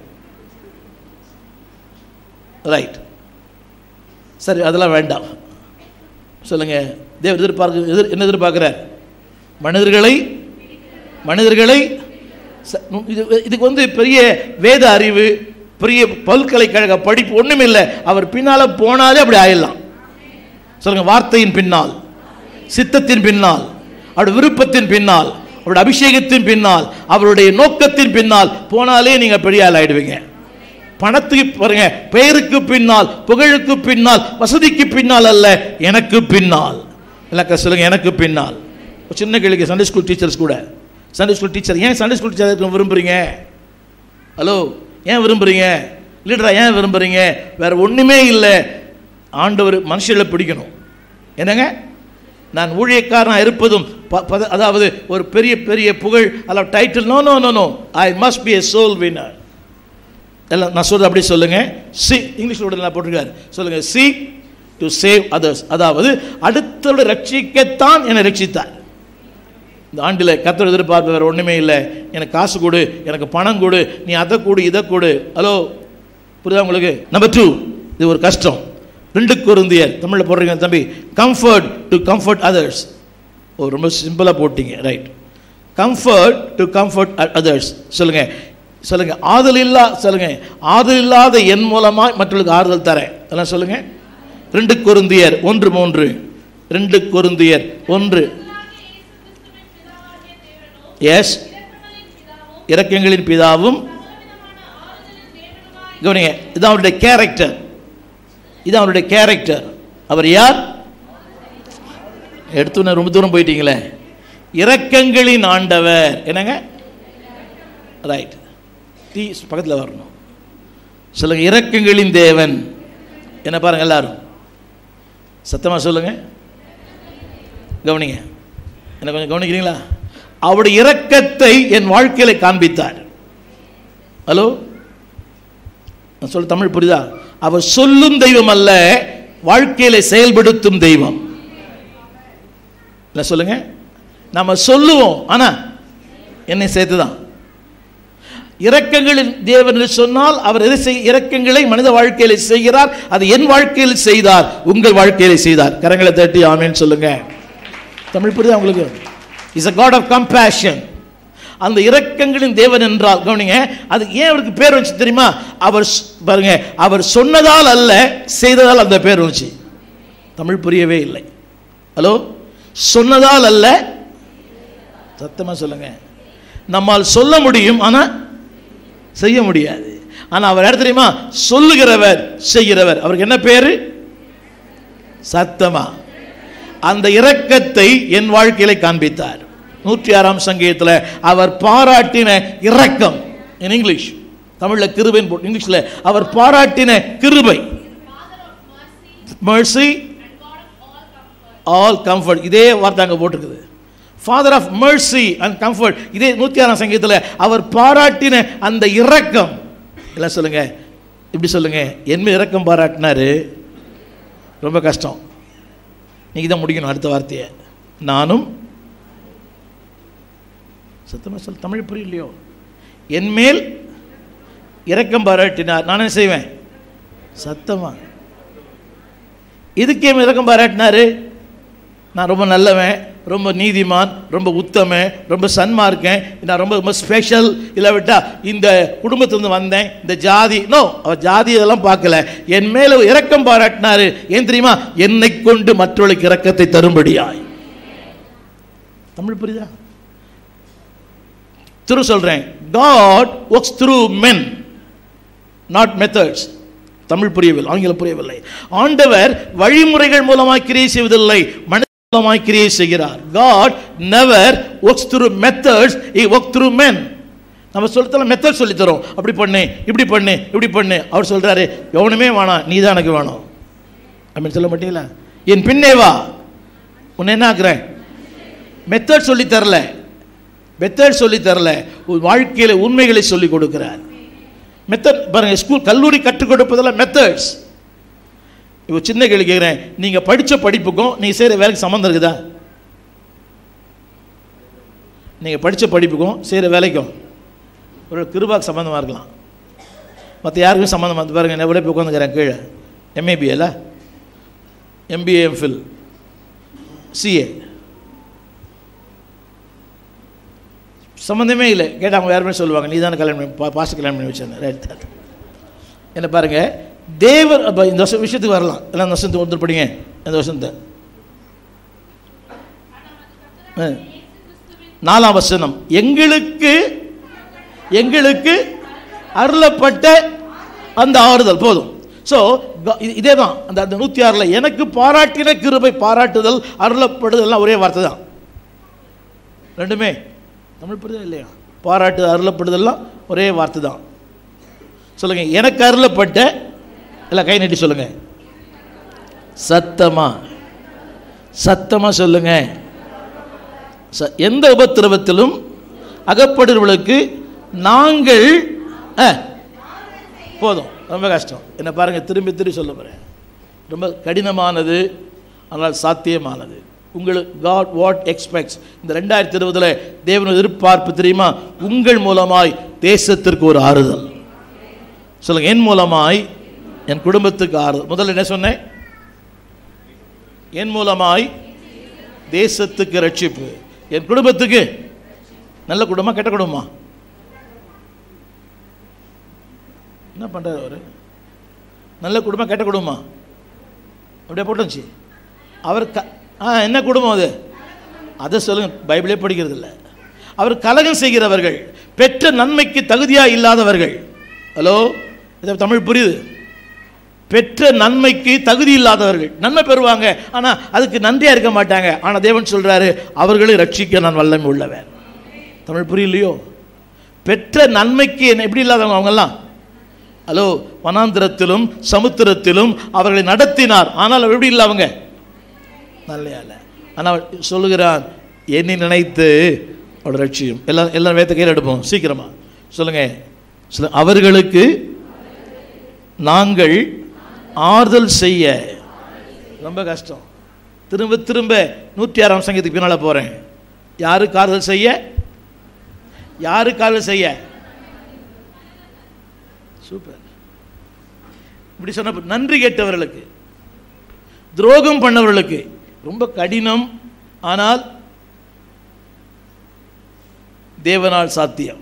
ரைட். சரி, அதெல்லாம் வேண்டாம். சொல்லுங்கள், தேவ எதிர்பார்க்க எதிர் என்ன எதிர்பார்க்குறார்? மனிதர்களை மனிதர்களை இதுக்கு வந்து பெரிய வேத அறிவு, பெரிய பல்கலைக்கழக படிப்பு ஒன்றும் இல்லை. அவர் பின்னால் போனாலே அப்படி ஆயிடலாம். சொல்லுங்கள், வார்த்தையின் பின்னால், சித்தத்தின் பின்னால், அவருடைய விருப்பத்தின் பின்னால், அவருடைய அபிஷேகத்தின் பின்னால், அவருடைய நோக்கத்தின் பின்னால் போனாலே நீங்கள் பெரிய ஆள் ஆயிடுவீங்க. பணத்துக்கு பாருங்க, பெயருக்கு பின்னால், புகழுக்கு பின்னால், வசதிக்கு பின்னால் அல்ல, எனக்கு பின்னால். இல்லைக்கா சொல்லுங்க, எனக்கு பின்னால். சின்ன கேள்வி, சண்டே ஸ்கூல் டீச்சர்ஸ் கூட, சண்டே ஸ்கூல் டீச்சர் ஏன் சண்டே ஸ்கூல் டீச்சர் விரும்புறீங்க? ஹலோ, ஏன் விரும்புறீங்க? லீடரா ஏன் விரும்புறீங்க? வேற ஒன்றுமே இல்லை. ஆண்டவர் மனுஷர்களை பிடிக்கணும். என்னங்க, நான் ஊழியக்காரனாக இருப்பதும் அதாவது ஒரு பெரிய பெரிய புகழ் அல்ல title, no no no no I must be a soul winner. எல்லாம் நான் சொல்றது அப்படி சொல்லுங்க. சி இங்கிலீஷில் நான் போட்டிருக்காரு. சொல்லுங்க, சீக் டு சேவ் அதர்ஸ். அதாவது அடுத்தவரை ரட்சிக்கத்தான் என்னை ரட்சித்தார். இந்த ஆண்டில் கர்த்தர் எதிர்பார்ப்பு வேறு ஒன்றுமே இல்லை. எனக்கு காசு கொடு, எனக்கு பணம் கொடு, நீ அதை கொடு, இதை கொடு. ஹலோ, புரியுதா உங்களுக்கு? நம்பர் டூ, இது ஒரு கஷ்டம். ரெண்டு கொரிந்தியர் தமிழில் போடுறீங்க தம்பி. Comfort to comfort others. ஓ, ரொம்ப சிம்பிளாக போட்டிங்க. Right. Comfort to comfort others. சொல்லுங்க சொல்லுங்க ஆறுதல் இல்லா சொல்லுங்க ஆறுதல் இல்லாத என் மூலமாக மற்றவர்களுக்கு ஆறுதல் தரேன். எல்லாம் சொல்லுங்க. ரெண்டு கொரிந்தியர் ஒன்று மூன்று. ரெண்டு கொரிந்தியர் ஒன்று. எஸ், இரக்கங்களின் பிதாவும். கவனிங்க, இது அவருடைய கேரக்டர். இது அவருடைய கேரக்டர். அவர் யார்? எடுத்து ரொம்ப தூரம் போயிட்டீங்களே. இரக்கங்களின் ஆண்டவர். என்னங்க? ரைட். டீ பக்கத்தில் வரணும். சொல்லுங்க, இரக்கங்களின் தேவன். என்ன பாருங்க எல்லாரும் சத்தமாக சொல்லுங்க. கவனிங்க, என்ன கொஞ்சம் கவனிக்கிறீங்களா? அவருடைய இரக்கத்தை என் வாழ்க்கையில் காண்பித்தார். ஹலோ, நான் சொல்ல தமிழ் புரியுதா? அவர் சொல்லும் தெய்வம் அல்ல, வாழ்க்கையில செயல்படுத்தும் தெய்வம். சொல்லுங்க, நம்ம சொல்லுவோம், ஆனா என்னை சேர்த்து தான். இரக்கங்களின் தேவன் என்று சொன்னால் அவர் எதை செய் இரக்கங்களை மனித வாழ்க்கையில் செய்கிறார், அது என் வாழ்க்கையில் செய்தார், உங்கள் வாழ்க்கையில் செய்தார். கரங்களை தட்டி ஆமென் சொல்லுங்க. தமிழ் புரியுதா உங்களுக்கு? Is a God of compassion. அந்த இரக்கங்களின் தேவன் என்றால் கவனிங்க, அது ஏன் அவருக்கு பேர் வந்துச்சு தெரியுமா? அவர் பாருங்க, அவர் சொன்னதால் அல்ல, செய்ததால் அந்த பேர் வந்துச்சு. தமிழ் புரியவே இல்லை. ஹலோ, சொன்னதால் அல்ல, சத்தமா சொல்லுங்க. நம்மால் சொல்ல முடியும், ஆனா செய்ய முடியாது. ஆனா அவர் யார் தெரியுமா? சொல்லுகிறவர், செய்கிறவர். அவருக்கு என்ன பேரு? சத்தமா அந்த இரக்கத்தை என் வாழ்க்கையில காண்பித்தார். நூற்றி ஆறாம் சங்கீதத்தில் அவர் பாராட்டின இரக்கம், இன் இங்கிலீஷ், தமிழ்ல கிருபை, இங்கிலீஷ்ல அவர் பாராட்டின கிருபை, mercy, all comfort. இதே வார்த்தை அங்க போட்டிருக்குது. Father of mercy and comfort. இதே நூற்றி ஆறாம் சங்கீதத்தில் அவர் பாராட்டின அந்த இரக்கம். எல்லாம் சொல்லுங்க, இப்படி சொல்லுங்க, என்ன இரக்கம் பாராட்டினாரு? ரொம்ப கஷ்டம். நீங்க தான் முடிக்கணும் அடுத்த வார்த்தையை. நானும் சத்தமா சொல், தமிழ் புரியலையோ? என் மேல் இரக்கம் பாராட்டினார், நான் என்ன செய்வேன்? சத்தமா. இதுக்கு ஏன் இரக்கம் பாராட்டினாரு? நான் ரொம்ப நல்லவன், ரொம்ப நீதிமான், ரொம்ப உத்தமன், ரொம்ப சன்மார்க்கன், நான் ரொம்ப ரொம்ப ஸ்பெஷல், இல்லை விட்டா இந்த குடும்பத்திலிருந்து வந்தேன், இந்த ஜாதி, நோ, அவர் ஜாதி இதெல்லாம் பார்க்கல. என் மேல இரக்கம் பாராட்டினாரு. ஏன் தெரியுமா? என்னை கொண்டு மற்றவர்களுக்கு இரக்கத்தை தரும்படியாய். தமிழ் புரியுதா? திரு சொல்றேன், God works through men, not methods. Tamil புரியவில்லை, ஆங்கிலம் புரியவில்லை. ஆண்டவர் வழிமுறைகள் மூலமாய் கிரியை செய்வதில்லை, மனித மூலமாய் கிரியை செய்கிறார். God never works through methods, he works through men. நம்ம சொல்லத்தல மெத்தட் சொல்லி தரோம், அப்படி பண்ணு, இப்படி பண்ணு, இப்படி பண்ணு. அவர் சொல்றாரு, எவனுமே வேணாம், நீ தான் எனக்கு வேணும் அப்படின்னு சொல்ல மாட்டீங்களா? என் பின்னே வா, உன்னை என்ன ஆக்குறேன்? மெத்தட் சொல்லி தரல, மெத்தட் சொல்லி தரல, வாழ்க்கையில உண்மைகளை சொல்லி கொடுக்கிறார். மெத்தட் பாருங்க, ஸ்கூல் கல்லூரி கற்றுக் கொடுப்பதெல்லாம் மெத்தட்ஸ். இப்போ சின்ன கேள்வி கேட்குறேன், நீங்க படிச்ச படிப்புக்கும் நீங்க செய்யற வேலைக்கு சம்மந்தம் இருக்குதா? நீங்க படிச்ச படிப்புக்கும் செய்யற வேலைக்கும் ஒரு கிருபாக்கு சம்பந்தமா இருக்கலாம், மற்ற யாருக்கும் சம்பந்தம் வந்து பாருங்க. நான் எவ்வளோ போய் உட்காந்துக்கிறேன் கீழே, எம்ஏபிஏல, எம்பிஏ, எம்ஃபில், சிஏ, சம்மந்தமே இல்லை. கேட்டால் அவங்க யாருமே சொல்லுவாங்க, நீ தானே கல்யாணம் பண்ணி பாஸ்ட் கல்யாணம் பண்ணி வச்சேன். ரைட் தான். என்ன பாருங்க, தேவர் இந்த வருஷம் விஷயத்துக்கு வரலாம். எல்லாம் இந்த வருஷத்துக்கு ஒன்று படிங்க, இந்த வருஷத்தை நாலாம் வசனம். எங்களுக்கு எங்களுக்கு அருளப்பட்ட அந்த ஆறுதல் போதும். ஸோ இதே தான் அந்த அந்த நூற்றி ஆறில் எனக்கு பாராட்டின கிருபை, பாராட்டுதல், அருளப்படுதல் எல்லாம் ஒரே வார்த்தை தான். ரெண்டுமே தமிழ் புரியுதா இல்லையா? பாராட்டு, அருளப்படுதெல்லாம் ஒரே வார்த்தை தான். சொல்லுங்க, எனக்கு அருளப்பட்ட, எல்லாம் கை நீட்டி சொல்லுங்க, சத்தமா சத்தமா சொல்லுங்க. எந்த உபத்திரவத்திலும் அகப்படுவர்களுக்கு நாங்கள் போதும். ரொம்ப கஷ்டம். என்ன பாருங்க, திரும்பி திரும்பி சொல்ல போறேன், ரொம்ப கடினமானது ஆனால் சாத்தியமானது. உங்களுக்கு God what expects. இந்த ரெண்டாயிரத்தி இருபதுல தேவன் எதிர்பார்ப்பு தெரியுமா? உங்கள் மூலமாய் தேசத்திற்கு ஒரு ஆறுதல். சொல்லுங்க, என் மூலமாய் என் குடும்பத்துக்கு ஆறுதல். முதல்ல என்ன சொன்னேன்? என் மூலமாய் தேசத்துக்கு ரட்சிப்பு, என் குடும்பத்துக்கு. நல்ல குடும்பம், கெட்ட குடும்பமா? என்ன பண்றாரு அவரு? நல்ல குடும்பம், கெட்ட குடும்பமா? அப்படியே போட்டுச்சு அவர். என்ன குடும்பம் அது? அதை சொல்லுங்க. பைபிளே படிக்கிறது இல்லை. அவர் கலகம் செய்கிறவர்கள், பெற்ற நன்மைக்கு தகுதியா இல்லாதவர்கள். ஹலோ, இதை தமிழ் புரியுது? பெற்ற நன்மைக்கு தகுதி இல்லாதவர்கள் நன்மை பெறுவாங்க, ஆனா அதுக்கு நன்றியா இருக்க மாட்டாங்க. ஆனா தேவன் சொல்றாரு, அவர்களை ரட்சிக்க நான் வல்லமை உள்ளவன். தமிழ் புரியலையோ? பெற்ற நன்மைக்கு என்ன எப்படி இல்லாதவங்க அவங்கெல்லாம்? ஹலோ, வனாந்திரத்திலும் சமுத்திரத்திலும் அவர்களை நடத்தினார், ஆனால் எப்படி இல்லை அவங்க? நல்ல. ஆனால் சொல்லுகிறான், என்னை நினைத்து அவரோட ரட்சியும். எல்லாம் எல்லாம் வேத்த கையில் எடுப்போம் சீக்கிரமா. சொல்லுங்க, அவர்களுக்கு நாங்கள் ஆறுதல் செய்ய. ரொம்ப கஷ்டம். திரும்ப திரும்ப நூற்றி ஆறாம் சங்கீதத்துக்கு பின்னால போறேன். யாருக்கு ஆறுதல் செய்ய? யாருக்காக செய்ய? சூப்பர். இப்படி சொன்ன நன்றி கேட்டவர்களுக்கு, துரோகம் பண்ணவர்களுக்கு ரொம்ப கடினம், ஆனால் தேவனால் சாத்தியம்.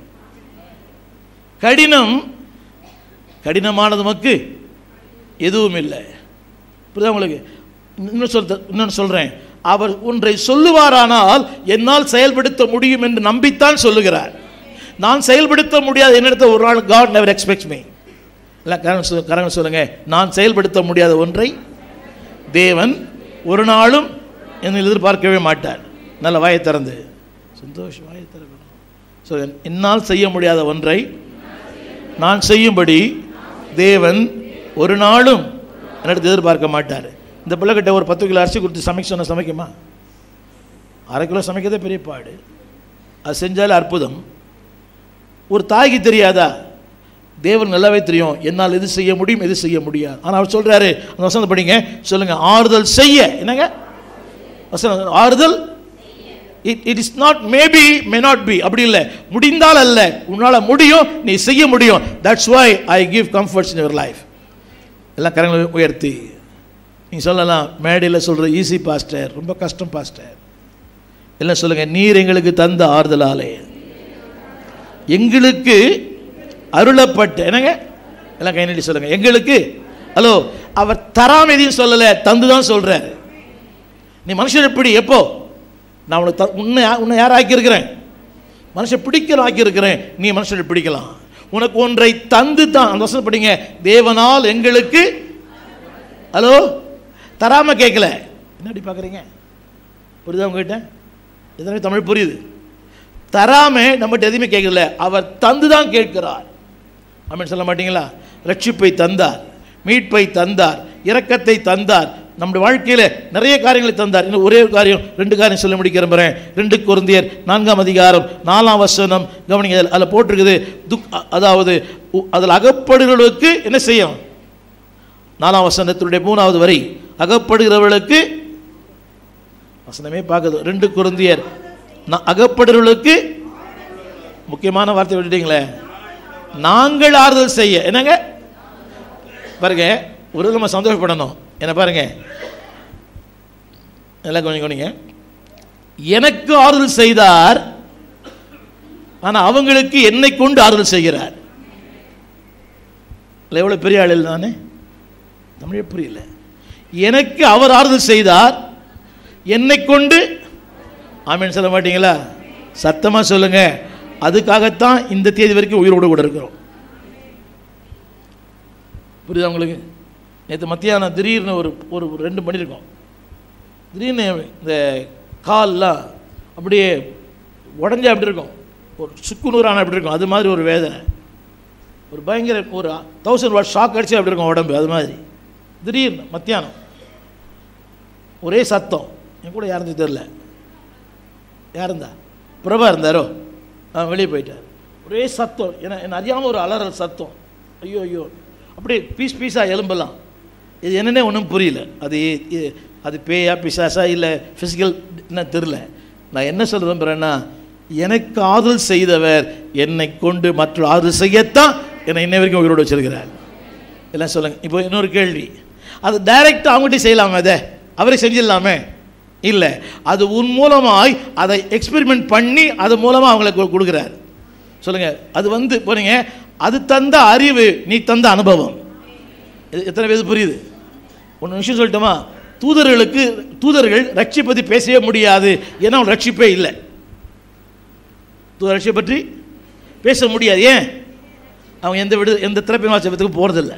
கடினம், கடினமானது மக்கு எதுவும் இல்லை. புரியுதா உங்களுக்கு? இன்னும் சொல் இன்னொன்று சொல்றேன். அவர் ஒன்றை சொல்லுவாரானால் என்னால் செயல்படுத்த முடியும் என்று நம்பித்தான் சொல்லுகிறார். நான் செயல்படுத்த முடியாத என்னிடத்த ஒரு நாள் God never expects me. இல்லை, கரங்க சொல்லுங்க, நான் செயல்படுத்த முடியாத ஒன்றை தேவன் ஒரு நாளும் என்னை எதிர்பார்க்கவே மாட்டார். நல்ல வாயை திறந்து சந்தோஷம் வாயை திறக்கணும். ஸோ என்னால் செய்ய முடியாத ஒன்றை நான் செய்யும்படி தேவன் ஒரு நாளும் என்னிடத்து எதிர்பார்க்க மாட்டார். இந்த பிள்ளைகிட்ட ஒரு பத்து கிலோ அரிசி கொடுத்து சமைக்க சொன்ன சமைக்குமா? அரை கிலோ சமைக்கிறதே பெரிய பாடு. அது செஞ்சாலே அற்புதம். ஒரு தாய்க்கு தெரியாதா? தேவன் நல்லாவே தெரியும் என்னால் எது செய்ய முடியும், எது செய்ய முடியாது. ஆனால் அவர் சொல்றாரு, அந்த வசனம் படிங்க, சொல்லுங்க, ஆறுதல் செய்ய. என்னங்க வசனம்? ஆறுதல். It it is not maybe, may not be, அப்படி இல்லை. முடிந்தால் அல்ல, உன்னால் முடியும், நீ செய்ய முடியும். That's why I give comforts in your life. எல்லாம் கரங்களை உயர்த்தி நீங்கள் சொல்லலாம், மேடையில் சொல்கிற ஈஸி பாஸ்டர், ரொம்ப கஷ்டம் பாஸ்டர். எல்லாம் சொல்லுங்க, நீர் எங்களுக்கு தந்த ஆறுதலாலே எங்களுக்கு அருளப்பட்ட. என்னங்க எல்லாம் கை நீட்டி சொல்லுங்க, எங்களுக்கு. ஹலோ, அவர் தராம எதையும் சொல்லலை, தந்துதான் சொல்றாரு. நீ மனுஷன் எப்படி? எப்போ? நான் உனக்கு உன்னை உன்னை யார் ஆக்கியிருக்கிறேன்? மனுஷன் பிடிக்கிற ஆக்கியிருக்கிறேன். நீ மனுஷனை பிடிக்கலாம். உனக்கு ஒன்றை தந்து தான். அந்த வசனம் படிங்க, தேவனால் எங்களுக்கு. ஹலோ, தராம கேட்கல. என்னடி பார்க்குறீங்க? புரியுதா உங்ககிட்ட? எதனால தமிழ் புரியுது? தராம நம்மகிட்ட எதுவுமே கேட்கல, அவர் தந்து தான் கேட்கிறார். ஆமென் சொல்ல மாட்டீங்களா? ரட்சிப்பை தந்தார், மீட்பை தந்தார், இரக்கத்தை தந்தார், நம்முடைய வாழ்க்கையில் நிறைய காரியங்களை தந்தார். இன்னும் ஒரே காரியம், ரெண்டு காரியம் சொல்ல முடிக்க விரும்புகிறேன். ரெண்டு கொரிந்தியர் நான்காம் அதிகாரம் நாலாம் வசனம் கவனிங்க. அதில் போட்டிருக்குது, துக் அதாவது அதில் அகப்படுகிறவர்களுக்கு என்ன செய்யும்? நாலாம் வசனத்தினுடைய மூணாவது வரி, அகப்படுகிறவர்களுக்கு வசனமே பார்க்குது. ரெண்டு கொரிந்தியர் அகப்படுகிறவர்களுக்கு, முக்கியமான வார்த்தை விட்டுட்டீங்களே, நாங்கள் ஆறுதல் செய்ய. என்னங்க பாருங்க, ஒரு நம்ம சந்தோஷப்படணும். என்ன பாருங்க, எல்லாம் கொஞ்சம் கொஞ்சங்க, எனக்கு ஆறுதல் செய்தார், ஆனால் அவங்களுக்கு என்னை கொண்டு ஆறுதல் செய்கிறார். இல்லை, எவ்வளோ பெரிய ஆள் நானே, தமிழே புரியல. எனக்கு அவர் ஆறுதல் செய்தார், என்னை கொண்டு. ஆமென் சொல்ல மாட்டீங்களா? சத்தமாக சொல்லுங்க. அதுக்காகத்தான் இந்த தேதி வரைக்கும் உயிரோடு கூட இருக்கிறோம். புரியுதா உங்களுக்கு? நேற்று மத்தியானம் திடீர்னு ஒரு ஒரு ரெண்டு மணி இருக்கும், திடீர்னு இந்த கால்லாம் அப்படியே உடஞ்சா அப்படி இருக்கும், ஒரு சுக்குநூறான அப்படி இருக்கும். அது மாதிரி ஒரு வேதனை, ஒரு பயங்கர ஒரு தௌசண்ட் வாட் ஷாக் அடிச்சு அப்படி இருக்கும் உடம்பு. அது மாதிரி திடீர்னு மத்தியானம் ஒரே சத்தம். என் கூட யாருன்னு தெரில, யார் இருந்தா? பிரபா இருந்தாரோ, வெளியே போயிட்டார். ஒரே சத்தம், என்ன என்ன அறியாமல் ஒரு அலறல் சத்தம். ஐயோ ஐயோ, அப்படியே பீஸ் பீஸாக எலும்பெல்லாம். இது என்னென்ன ஒன்றும் புரியல. அது அது பேயா பிசாசா இல்லை ஃபிசிக்கல் என்ன தெரில. நான் என்ன சொல்ல விரும்புகிறேன்னா, எனக்கு ஆறுதல் செய்தவர் என்னை கொண்டு மற்ற ஆறுதல் செய்யத்தான் என்னை இன்ன வரைக்கும் உயிரோடு வச்சிருக்கிறார். எல்லாம் சொல்லுங்க. இப்போ இன்னொரு கேள்வி, அது டைரெக்டாக அவங்ககிட்ட செய்யலாமே, அதை அவரே செஞ்சிடலாமே? இல்லை, அது உன் மூலமாய் அதை எக்ஸ்பெரிமெண்ட் பண்ணி அது மூலமாக அவங்களுக்கு கொடுக்குறாரு. சொல்லுங்க, அது வந்து போறீங்க, அது தந்த அறிவு, நீ தந்த அனுபவம். எத்தனை பேர் புரியுது? ஒன்று விஷயம் சொல்லட்டுமா? தூதர்களுக்கு தூதர்கள் ரட்சிப்பை பற்றி பேசவே முடியாது, ஏன்னா அவங்க ரட்சிப்பே இல்லை. தூதர் ரட்சிப்பை பற்றி பேச முடியாது. ஏன்? அவங்க எந்த விடு எந்த திறப்பின் வாசகத்துக்கு போகிறதில்லை.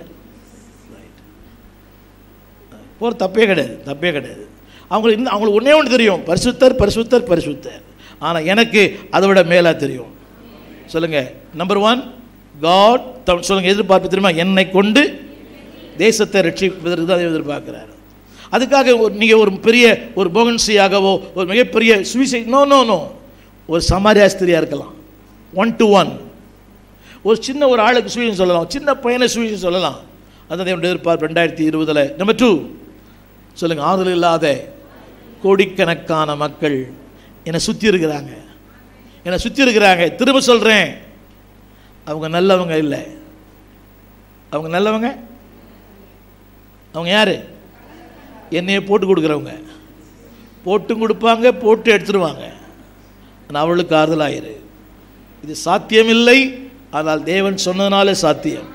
போகிற தப்பே கிடையாது, தப்பே கிடையாது. அவங்களுக்கு இன்னும் அவங்களுக்கு ஒன்றே ஒன்று தெரியும், பரிசுத்தர் பரிசுத்தர் பரிசுத்தர். ஆனால் எனக்கு அதை விட மேலாக தெரியும். சொல்லுங்கள், நம்பர் ஒன் காட். சொல்லுங்கள், எதிர்பார்ப்பு தெரியுமா? என்னை கொண்டு தேசத்தை ரட்சிப்பதற்கு தான் எதிர்பார்க்கிறார். அதுக்காக நீங்கள் ஒரு பெரிய ஒரு போகன்சியாகவோ ஒரு மிகப்பெரிய சுவிசை நோ நோ நோ ஒரு சமாரியாஸ்திரியாக இருக்கலாம், ஒன் டு ஒன். ஒரு சின்ன ஒரு ஆளுக்கு சுவிசேஷம் சொல்லலாம், சின்ன பையனை சுவிசேஷம் சொல்லலாம். அதான் என்னுடைய எதிர்பார்ப்பு ரெண்டாயிரத்தி இருபதில். நம்பர் டூ சொல்லுங்கள், ஆறுதல் இல்லாத கோடிக்கணக்கான மக்கள் என்னை சுற்றி இருக்கிறாங்க. என்னை சுற்றி இருக்கிறாங்க. திரும்ப சொல்கிறேன், அவங்க நல்லவங்க இல்லை. அவங்க நல்லவங்க அவங்க யார்? என்னையை போட்டு கொடுக்குறவங்க. போட்டும் கொடுப்பாங்க, போட்டு எடுத்துருவாங்க. ஆனால் அவளுக்கு ஆறுதலாயிரு. இது சாத்தியமில்லை, ஆனால் தேவன் சொன்னதுனாலே சாத்தியம்.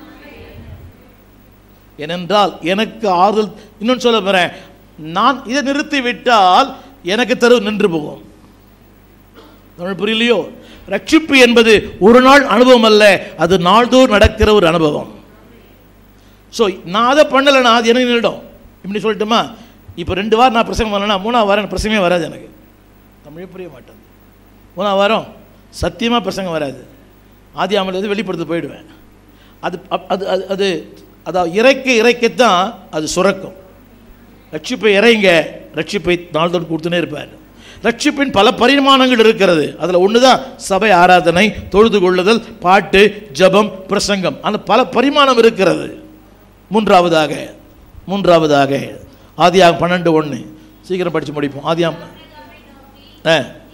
ஏனென்றால் எனக்கு ஆறுதல். இன்னொன்று சொல்ல போகிறேன், நான் இதை நிறுத்தி விட்டால் எனக்கு தெருவு நின்று போகும். தமிழ் புரியலையோ? ரட்சிப்பு என்பது ஒரு நாள் அனுபவம் அல்ல, அது நாள்தோறும் நடக்கிற ஒரு அனுபவம். ஸோ நான் அதை பண்ணலைன்னா அது எனக்கு நின்றுடும். இப்படி சொல்லட்டுமா, இப்போ ரெண்டு வாரம் நான் பிரசங்கம் பண்ணலைன்னா மூணாவது வாரம் பிரசங்கமே வராது. எனக்கு தமிழே புரிய மாட்டேன். மூணாவது வாரம் சத்தியமாக பிரசங்கம் வராது. ஆதி ஆமலேருந்து வெளிப்படுத்த போயிடுவேன். அது அது அது அது அதாவது இறைக்க இறைக்கத்தான் அது சுரக்கும். ரட்சிப்பை இறைங்க, ரட்சிப்பை நாள்தோறும் கொடுத்துனே இருப்பார். ரட்சிப்பின் பல பரிமாணங்கள் இருக்கிறது. அதில் ஒன்று தான் சபை ஆராதனை, தொழுது கொள்ளுதல், பாட்டு, ஜபம், பிரசங்கம். அந்த பல பரிமாணம் இருக்கிறது. மூன்றாவதாக மூன்றாவதாக ஆதியாகமம் பன்னெண்டு ஒன்று சீக்கிரம் படித்து முடிப்போம். ஆதியாகமம் ஆ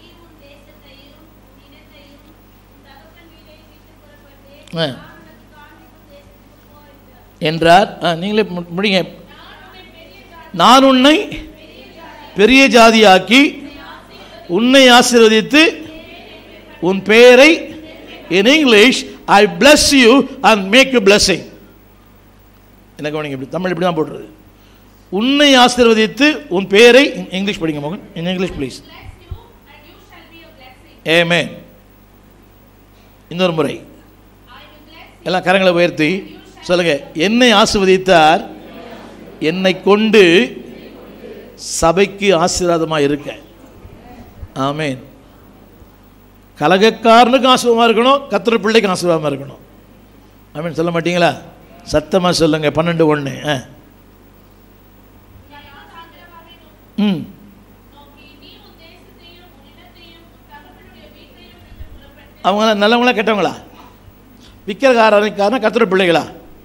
என்றார். நீங்களே முடிங்க. நான் உன்னை பெரிய ஜாதியாக்கி உன்னை ஆசீர்வதித்து உன் பெயரை, in English, I bless you and make you blessing. எனக்கு கவனிங்க, இப்படி தமிழ் இப்படி தான் போடுறது. உன்னை ஆசீர்வதித்து உன் பெயரை, இங்கிலீஷ் படிங்க மகன், in English please. Amen. இன்னொரு முறை எல்லாம் கரங்களை உயர்த்தி சொல்லுங்க. என்னை ஆசீர்வதித்தார், என்னை கொண்டு சபைக்கு ஆசீர்வாதமாக இருக்க. ஆமேன். கலகக்காரனுக்கும் ஆசீர்வாதமாக இருக்கணும், கர்த்தர் பிள்ளைக்கும் ஆசீர்வாதமாக இருக்கணும். ஆமேன் சொல்ல மாட்டீங்களா? சத்தமாக சொல்லுங்க. பன்னெண்டு ஒன்று. ம் அவங்க நல்லவங்களா கெட்டவங்களா? விக்கிர ஆராதனைக்காரனா கர்த்தர் பிள்ளைகளா?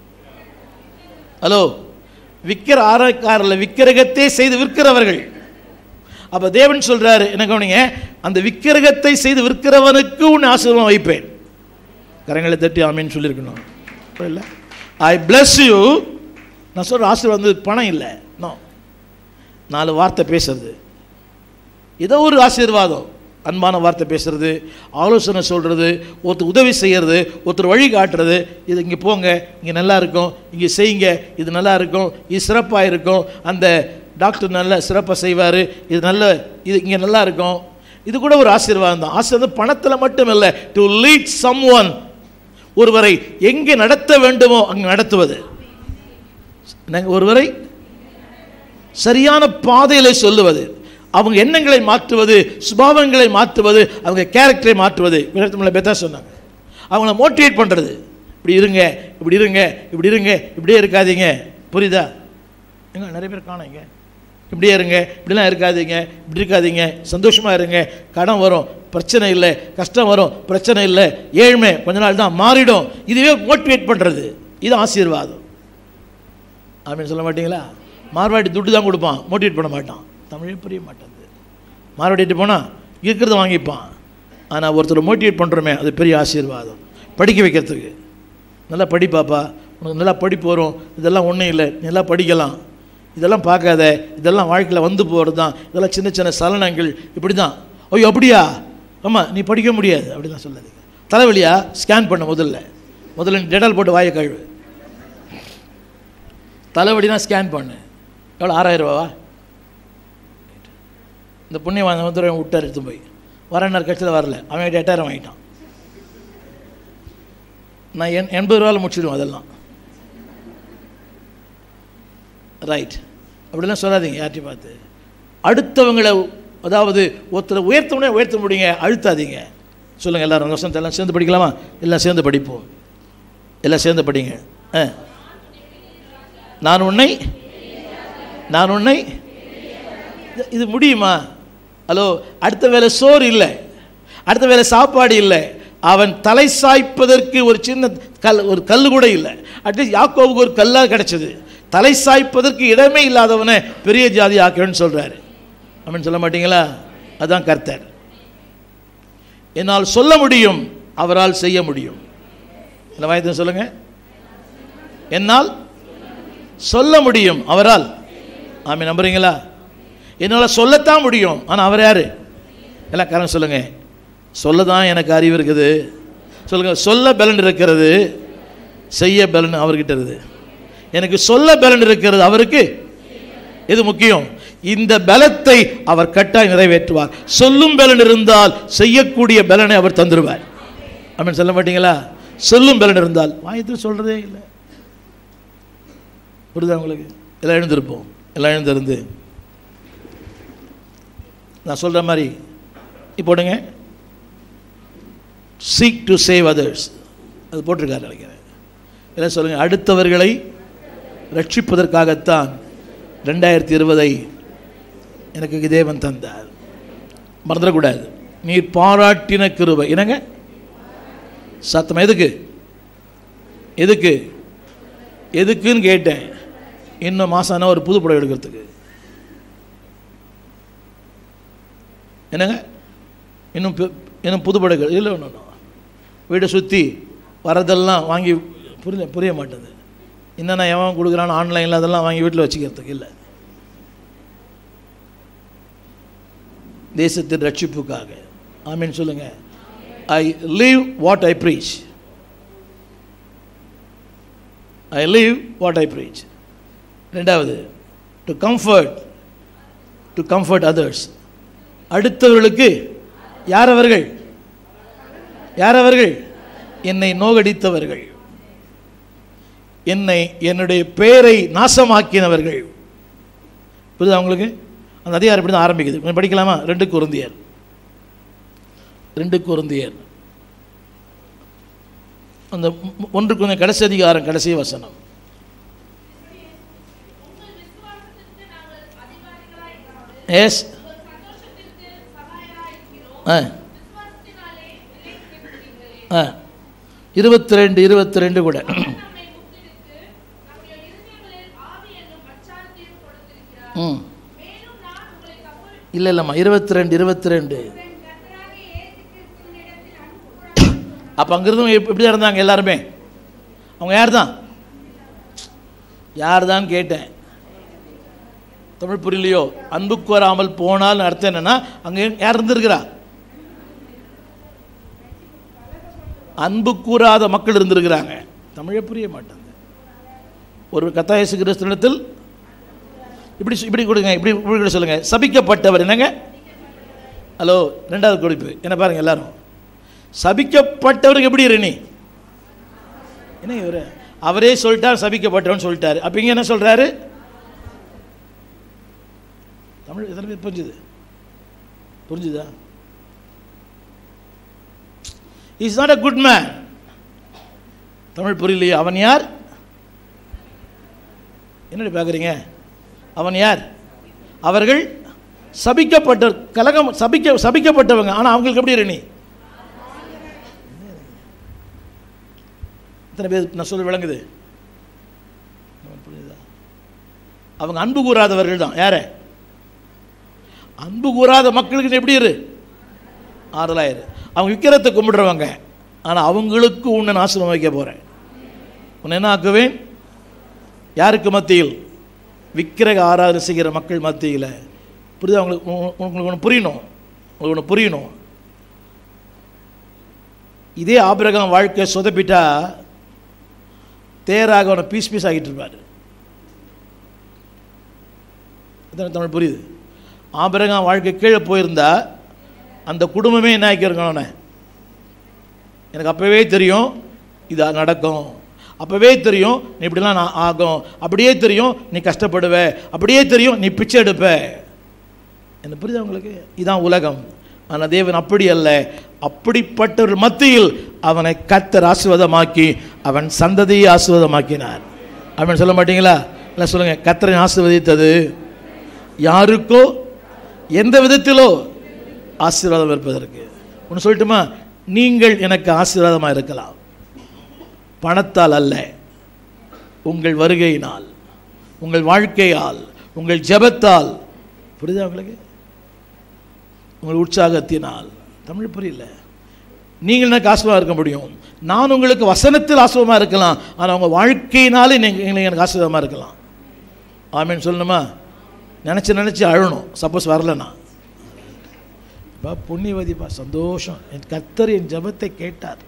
ஹலோ, விக்கிர ஆராதனைக்காரர்கள் விக்கிரகத்தை செய்து விற்கிறவர்கள். அப்போ தேவன் சொல்றாரு, என்ன கவனிங்க, அந்த விக்கிரகத்தை செய்து விற்கிறவனுக்கு உன்னை ஆசீர்வாதம் வைப்பேன். கரங்களை தட்டி ஆமேன்னு சொல்லியிருக்கணும். இல்லை, ஐ பிளஸ் யூ. நான் சொல்கிற ஆசீர்வாதம் வந்து பணம் இல்லை, நோ, நாலு வார்த்தை பேசுறது. ஏதோ ஒரு ஆசீர்வாதம், அன்பான வார்த்தை பேசுறது, ஆலோசனை சொல்கிறது, ஒருத்தர் உதவி செய்கிறது, ஒருத்தர் வழி காட்டுறது. இது இங்கே போங்க, இங்கே நல்லா இருக்கும், இங்கே செய்யுங்க, இது நல்லா இருக்கும், இது சிறப்பாக இருக்கும், அந்த டாக்டர் நல்ல சிறப்பாக செய்வார், இது நல்ல, இது இங்கே நல்லா இருக்கும். இது கூட ஒரு ஆசீர்வாதம் தான். ஆசீர்வாதம் பணத்தில் மட்டும் இல்லை, டு லீட் சம் ஒன், ஒருவரை எங்கே நடத்த வேண்டுமோ அங்கே நடத்துவது, ஒருவரை சரியான பாதையில் சொல்லுவது, அவங்க எண்ணங்களை மாற்றுவது, சுபாவங்களை மாற்றுவது, அவங்க கேரக்டரை மாற்றுவது. பெத்தா சொன்னாங்க, அவங்கள மோட்டிவேட் பண்ணுறது. இப்படி இருங்க, இப்படி இருங்க, இப்படி இருங்க, இப்படியே இருக்காதீங்க. புரியுதா? எங்க நிறைய பேர் காணீங்க, இப்படியே இருங்க, இப்படிலாம் இருக்காதீங்க, இப்படி இருக்காதீங்க, சந்தோஷமாக இருங்க, கடன் வரும் பிரச்சனை இல்லை, கஷ்டம் வரும் பிரச்சனை இல்லை, ஏழ்மை கொஞ்ச நாள் தான் மாறிடும். இதுவே மோட்டிவேட் பண்ணுறது, இது ஆசீர்வாதம். அப்படின்னு சொல்ல மாட்டீங்களா? மார்வாடி துட்டு தான் கொடுப்பான், மோட்டிவேட் பண்ண மாட்டான். தமிழே புரிய மாட்டேங்குது. மார்வாடிட்டு போனால் இருக்கிறத வாங்கிப்பான். ஆனால் ஒருத்தர் மோட்டிவேட் பண்ணுறோமே, அது பெரிய ஆசீர்வாதம். படிக்க வைக்கிறதுக்கு, நல்லா படிப்பாப்பா, உனக்கு நல்லா படிப்பு வரும், இதெல்லாம் ஒன்றும் இல்லை, நல்லா படிக்கலாம், இதெல்லாம் பார்க்காத, இதெல்லாம் வாழ்க்கையில் வந்து போகிறது தான், இதெல்லாம் சின்ன சின்ன சலனங்கள், இப்படி தான். ஐயோ அப்படியா? ஆமாம், நீ படிக்க முடியாது அப்படி தான் சொல்லாதீங்க. தலைவலியா? ஸ்கேன் பண்ண முதல்ல முதல்ல டெட்டால் போட்டு வாயை கழுவு. தலைவலினா ஸ்கேன் பண்ணு. எவ்வளோ? ஆறாயிரம் ரூபாவா? இந்த புண்ணிய வந்து விட்டார், எடுத்து போய் வரேன்னார், கட்சியில் வரல, அவன் எட்டாயிரம் வாங்கிட்டான். நான் எண் எண்பது ரூபாவில் முடிச்சிடுவோம் அதெல்லாம். ரைட், அப்படிலாம் சொல்லாதீங்க யார்ட்டையும் பார்த்து. அடுத்தவங்களை, அதாவது ஒருத்தரை உயர்த்தவுடனே உயர்த்த முடியுங்க, அழுத்தாதீங்க. சொல்லுங்கள் எல்லோரும் வருஷம் எல்லாம் சேர்ந்து படிக்கலாமா? எல்லாம் சேர்ந்து படிப்போம், எல்லாம் சேர்ந்து படிங்க. ஆ நான் உன்னை நான் உன்னை இது முடியுமா? ஹலோ, அடுத்த வேலை சோறு இல்லை, அடுத்த வேலை சாப்பாடு இல்லை, அவன் தலை சாய்ப்பதற்கு ஒரு சின்ன கல், ஒரு கல் கூட இல்லை. அட்லீஸ்ட் யாக்கோபுக்கு ஒரு கல்லாக கிடைச்சது. தலை சாய்ப்பதற்கு இடமே இல்லாதவனை பெரிய ஜாதி ஆக்கணும்னு சொல்கிறாரு. அப்படின்னு சொல்ல மாட்டீங்களா? அதுதான் கர்த்தர். என்னால் சொல்ல முடியும், அவரால் செய்ய முடியும். இல்லை வாயத்தை சொல்லுங்க. என்னால் சொல்ல முடியும், அவரால். ஆமே, நம்புறீங்களா? என்னால் சொல்லத்தான் முடியும், ஆனால் அவர் யாரு? எல்லாம் காரணம் சொல்லுங்க. சொல்ல தான் எனக்கு அறிவு இருக்குது. சொல்லுங்க. சொல்ல பலன் இருக்கிறது, செய்ய பலன் அவர்கிட்ட இருக்குது. எனக்கு சொல்ல பலன் இருக்கிறது, அவருக்கு எது முக்கியம்? இந்த பலத்தை அவர் கட்டாய் நிறைவேற்றுவார். சொல்லும் பலன் இருந்தால் செய்யக்கூடிய பலனை அவர் தந்துடுவார். அப்படின்னு சொல்ல மாட்டீங்களா? சொல்லும் பலன் இருந்தால். வாயத்தில் சொல்றதே இல்லை. புரியுதா உங்களுக்கு? எல்லாம் எழுந்திருப்போம். எல்லாம் எழுந்திருந்து நான் சொல்ற மாதிரி போடுங்க. seek to save others, அது போட்டிருக்காரு நினைக்கிறேன். எல்லாம் சொல்லுங்க. அடுத்தவர்களை ரட்சிப்பதற்காகத்தான் ரெண்டாயிரத்தி இருபதை எனக்கு தேவன் தந்தார். மறந்துடக்கூடாது. நீர் பாராட்டின கிருபை. என்னங்க சத்தம்? எதுக்கு எதுக்கு எதுக்குன்னு கேட்டேன். இன்னும் மாசான ஒரு புது புடவை எடுக்கிறதுக்கு. என்னங்க இன்னும் இன்னும் புது புடவைகள் இல்லை. ஒன்று வீடை சுற்றி வரதெல்லாம் வாங்கி புரிய புரிய மாட்டேது. என்னென்ன எவன் கொடுக்குறான்னு ஆன்லைனில் அதெல்லாம் வாங்கி வீட்டில் வச்சுக்கிறதுக்கு இல்லை. தேசத்தின் ரட்சிப்புக்காக. ஆமீன் சொல்லுங்க. I live what I preach. I live what I preach. ரெண்டாவது, to comfort to comfort others. அடுத்தவர்களுக்கு. யார் அவர்கள்? யார் அவர்கள்? என்னை நோகடித்தவர்கள், என்னை என்னுடைய பெயரை நாசமாக்கினவர்கள். புரியுதா உங்களுக்கு? அந்த அதிகாரம் இப்படி தான் ஆரம்பிக்குது. கொஞ்சம் படிக்கலாமா? ரெண்டு கொரிந்தியர் ரெண்டு கொரிந்தியர் அந்த ஒன்று கொஞ்சம் கடைசி அதிகாரம், கடைசி வசனம். எஸ் இருபத்தி ரெண்டு இருபத்தி ரெண்டு கூட. ம் இல்லை இல்லைம்மா, இருபத்தி ரெண்டு இருபத்தி ரெண்டு. அப்போ அங்கிருந்தும் எப்படி தான் இருந்தாங்க எல்லாருமே? அவங்க யார் தான்? யார் தான் கேட்டேன். தமிழ் புரியலையோ? அன்புக்கு வராமல் போனால் அர்த்தம் என்னன்னா, அங்கே யார் இருந்திருக்கிறா? அன்பு கூறாத மக்கள் இருந்திருக்கிறாங்க. தமிழை புரிய மாட்டாங்க. ஒரு கர்த்தர் இயேசு கிறிஸ்துவிடத்தில் இப்படி இப்படி கொடுங்க, இப்படி இப்படி சொல்லுங்க. சபிக்கப்பட்டவர். என்னங்க? ஹலோ, ரெண்டாவது குறிப்பு என்ன பாருங்க எல்லாரும். சபிக்கப்பட்டவருக்கு எப்படி இரு நீ? என்ன இவரு அவரே சொல்லிட்டார், சபிக்கப்பட்டவன் சொல்லிட்டாரு. அப்ப இங்க என்ன சொல்றாரு? தமிழ் எத்தனை பேர் புரிஞ்சுது? புரிஞ்சுதா? Is not a good man. தமிழ் புரியலையே? அவன் யார்? என்னடி பார்க்குறீங்க? அவன் யார்? அவர்கள் சபிக்கப்பட்ட கலகம் சபிக்க சபிக்கப்பட்டவங்க. ஆனால் அவங்களுக்கு எப்படி இரு நீ? இத்தனை பேர் நான் சொல்ல விளங்குது? புரியுதா? அவங்க அன்பு கூறாதவர்கள் தான். யார? அன்பு கூறாத மக்களுக்கு எப்படி இரு? ஆறுதலாயிரு. அவங்க விக்கிரத்தை கும்பிடுறவங்க. ஆனால் அவங்களுக்கு உன்னை நாசனம் வைக்க போகிறேன். உன்னை என்ன ஆக்குவேன்? யாருக்கு மத்தியில்? விக்கிரக ஆராதனை செய்கிற மக்கள் மத்தியில். புரியுதா உங்களுக்கு? உங்களுக்கு ஒன்று புரியணும். உங்களுக்கு ஒன்று புரியணும். இதே ஆபிரகாம் வாழ்க்கை சொதப்பிட்டா தேராக அவனை பீஸ் பீஸ் ஆகிட்டு இருப்பார். தமிழ் புரியுது? ஆபிரகாம் வாழ்க்கை கீழே போயிருந்தா அந்த குடும்பமே என்ன ஆக்கியிருக்கணும்? அவனை எனக்கு அப்பவே தெரியும் இது நடக்கும், அப்பவே தெரியும் நீ இப்படிலாம் நான் ஆகும், அப்படியே தெரியும் நீ கஷ்டப்படுவ, அப்படியே தெரியும் நீ பிச்சை எடுப்ப. என்ன புரியுதா உங்களுக்கு? இதுதான் உலகம். ஆனால் தேவன் அப்படி அல்ல. அப்படிப்பட்டவர்கள் மத்தியில் அவனை கர்த்தர் ஆசீர்வாதமாக்கி அவன் சந்ததியை ஆசீர்வாதமாக்கினார். அவன் சொல்ல மாட்டீங்களா? இல்லை சொல்லுங்க. கர்த்தரை ஆசீர்வதித்தது யாருக்கோ எந்த விதத்திலோ ஆசீர்வாதம் இருப்பதற்கு. ஒன்று சொல்லட்டுமா? நீங்கள் எனக்கு ஆசீர்வாதமாக இருக்கலாம். பணத்தால் அல்ல, உங்கள் வருகையினால், உங்கள் வாழ்க்கையால், உங்கள் ஜெபத்தால். புரியுதா உங்களுக்கு? உங்கள் உற்சாகத்தினால். தமிழ் புரியல? நீங்கள் எனக்கு ஆசீர்வாதமாக இருக்க முடியும். நான் உங்களுக்கு வசனத்தில் ஆசீர்வாதமாக இருக்கலாம், ஆனால் உங்கள் வாழ்க்கையினாலே நீங்கள் எனக்கு ஆசீர்வாதமாக இருக்கலாம். ஆமேன்னு சொல்லணுமா? நினச்சி நினச்சி அழணும். சப்போஸ் வரலண்ணா பா புண்ணியவதிப்பா, சந்தோஷம், என் கர்த்தர் என் ஜெபத்தை கேட்டார்.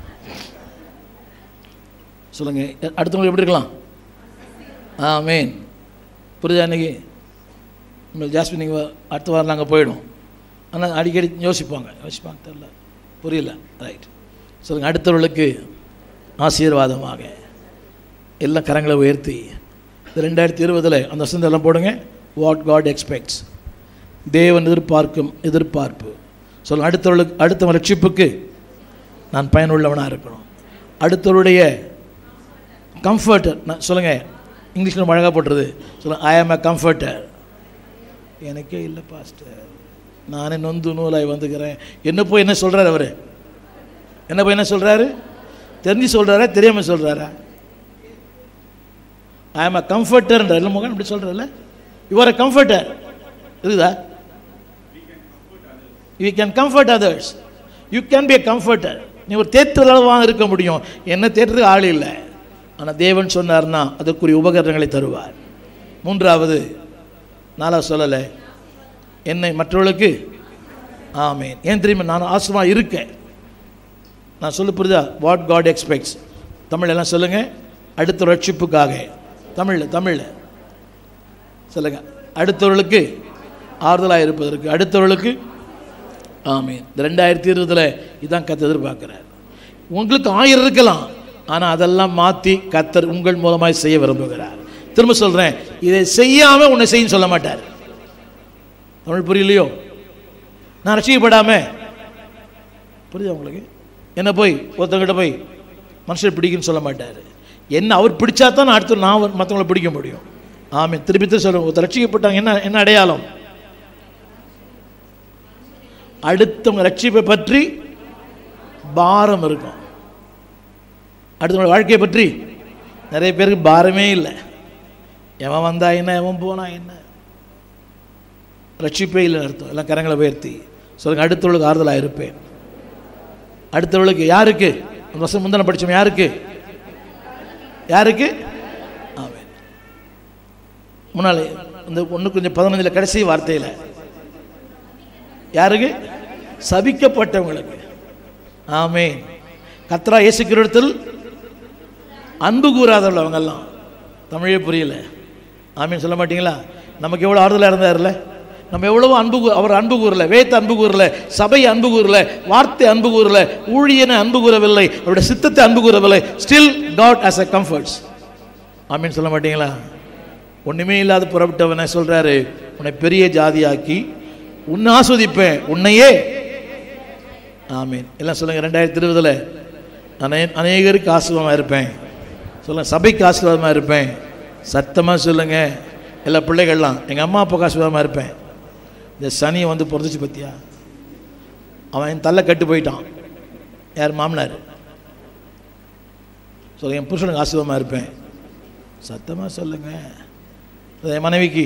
சொல்லுங்கள், அடுத்தவங்களுக்கு எப்படி இருக்கலாம்? ஆமேன். புரியுதா? அன்றைக்கி உங்களுக்கு ஜாஸ்மின் நீங்கள் அடுத்த வாரம் நாங்கள் போயிடும், ஆனால் அடிக்கடி யோசிப்பாங்க யோசிப்பாங்க தெரியல, புரியல. ரைட், சொல்லுங்கள். அடுத்தவர்களுக்கு ஆசீர்வாதமாக எல்லாம் கரங்களை உயர்த்தி இந்த ரெண்டாயிரத்தி இருபதில் அந்த வசந்தெல்லாம் போடுங்க. வாட் காட் எக்ஸ்பெக்ட்ஸ், தேவன் எதிர்பார்க்கும் எதிர்பார்ப்பு. சொல்லுங்கள். அடுத்தவர்களுக்கு அடுத்தவன் ரட்சிப்புக்கு நான் பயனுள்ளவனாக இருக்கணும். அடுத்தவருடைய கம்ஃபர்டர் நான் சொல்லுங்கள். இங்கிலீஷில் அழகாக போட்டுறது சொல்லுங்கள். ஐ ஆம் அ கம்ஃபர்டர். எனக்கே இல்லை பாஸ்டர், நானே நொந்து நூலாய் வந்துக்கிறேன். என்ன போய் என்ன சொல்கிறார் அவர்? என்ன போய் என்ன சொல்கிறாரு? தெரிஞ்சு சொல்கிறாரா தெரியாமல் சொல்கிறாரா? ஐ ஆம் அ கம்ஃபர்டர்ன்ற இல்லை மகன் இப்படி சொல்கிறதில்ல. யூ ஆர் அ கம்ஃபர்டர் இருக்குதா? You can comfort others. You can be a comforter. நீ ஒரு தேற்றளவாக இருக்க முடியும், என்ன தேற்றதுக்கு ஆள் இல்லை. ஆனால் தேவன் சொன்னார்னா அதற்குரிய உபகரணங்களை தருவார். மூன்றாவது, நாலாவது சொல்லலை, என்னை மற்றவர்களுக்கு ஆமேன். ஏன் தெரியுமா? நான் ஆசீர்வாதமாக இருக்கேன். நான் சொல்ல புரியுதா? What God expects. தமிழ் எல்லாம் சொல்லுங்கள். அடுத்த ரட்சிப்புக்காக தமிழில் தமிழில் சொல்லுங்கள். அடுத்தவர்களுக்கு ஆறுதலாக இருப்பதற்கு, அடுத்தவர்களுக்கு ஆமேன். இந்த ரெண்டாயிரத்தி இருபதில் இதான் கர்த்தர் எதிர்பார்க்கிறார். உங்களுக்கு ஆயிரம் இருக்கலாம், ஆனால் அதெல்லாம் மாற்றி கர்த்தர் உங்கள் மூலமாக செய்ய விரும்புகிறார். திரும்ப சொல்கிறேன், இதை செய்யாமல் உன்னை செய்ய சொல்ல மாட்டார். தமிழ் புரியலையோ? நான் ரசிக்கப்படாமல் புரியுதா உங்களுக்கு? என்ன போய் ஒருத்தவங்கிட்ட போய் மனுஷர் பிடிக்குன்னு சொல்ல மாட்டார். என்ன அவர் பிடிச்சா தான் நான் அடுத்து நான் மற்றவங்களை பிடிக்க முடியும். ஆமாம். திருப்பி திருப்பி சொல்லுவோம். ஒருத்தர் ரட்சிக்கப்பட்டாங்க, என்ன என்ன அடையாளம்? அடுத்தவங்க ரட்சிப்பை பற்றி பாரம் இருக்கும். அடுத்தவங்க வாழ்க்கையை பற்றி நிறைய பேருக்கு பாரமே இல்லை. எவன் வந்தா என்ன, எவன் போனா என்ன, ரட்சிப்பே இல்லை அர்த்தம். எல்லாம் கரங்களை உயர்த்தி சொல்லுங்க. அடுத்தவர்களுக்கு ஆறுதலாக இருப்பேன். அடுத்தவர்களுக்கு யாருக்கு? வருஷம் முந்தின படித்தோம். யாருக்கு? யாருக்கு? ஆமென். முன்னாள் இந்த ஒன்று கொஞ்சம் பதினஞ்சில் கடைசி வார்த்தையில் யாருக்கு? சபிக்கப்பட்டவங்களுக்கு. ஆமென். கர்த்தராகிய இயேசு கிறிஸ்துவில் அன்பு கூறாதவர்கள் அவங்கெல்லாம். தமிழே புரியல. ஆமீன் சொல்ல மாட்டீங்களா? நமக்கு எவ்வளோ ஆறுதலாக இருந்தார்ல, நம்ம எவ்வளவோ அன்பு, அவர் அன்பு கூறல, வேத்த அன்பு கூறல, சபை அன்பு கூறல, வார்த்தை அன்பு கூறல, ஊழியனை அன்பு கூறவில்லை, அவருடைய சித்தத்தை அன்பு கூறவில்லை. Still God as a comforts. ஆமீன் சொல்ல மாட்டீங்களா? ஒன்றுமே இல்லாத புறப்பட்டவனை சொல்கிறாரு, உன்னை பெரிய ஜாதியாக்கி உன்னை ஆஸ்வதிப்பேன், உன்னையே. ஆமீன். எல்லாம் சொல்லுங்கள். ரெண்டாயிரத்தி இருபதில் அநே அநேகருக்கு ஆசீர்வாதமாக இருப்பேன். சொல்லுங்கள். சபைக்கு ஆசீர்வாதமாக இருப்பேன். சத்தமாக சொல்லுங்கள். எல்லா பிள்ளைகள்லாம் எங்கள் அம்மா அப்பாவுக்கு ஆசீர்வாதமாக இருப்பேன். இந்த சனியை வந்து பிறந்துச்சு பற்றியா? அவன் என் தள்ள கட்டு போயிட்டான். யார்? மாமனார். சொல்லுங்கள். என் புருஷனுக்கு ஆசீர்வாதமாக இருப்பேன். சத்தமாக சொல்லுங்கள். என் மனைவிக்கு,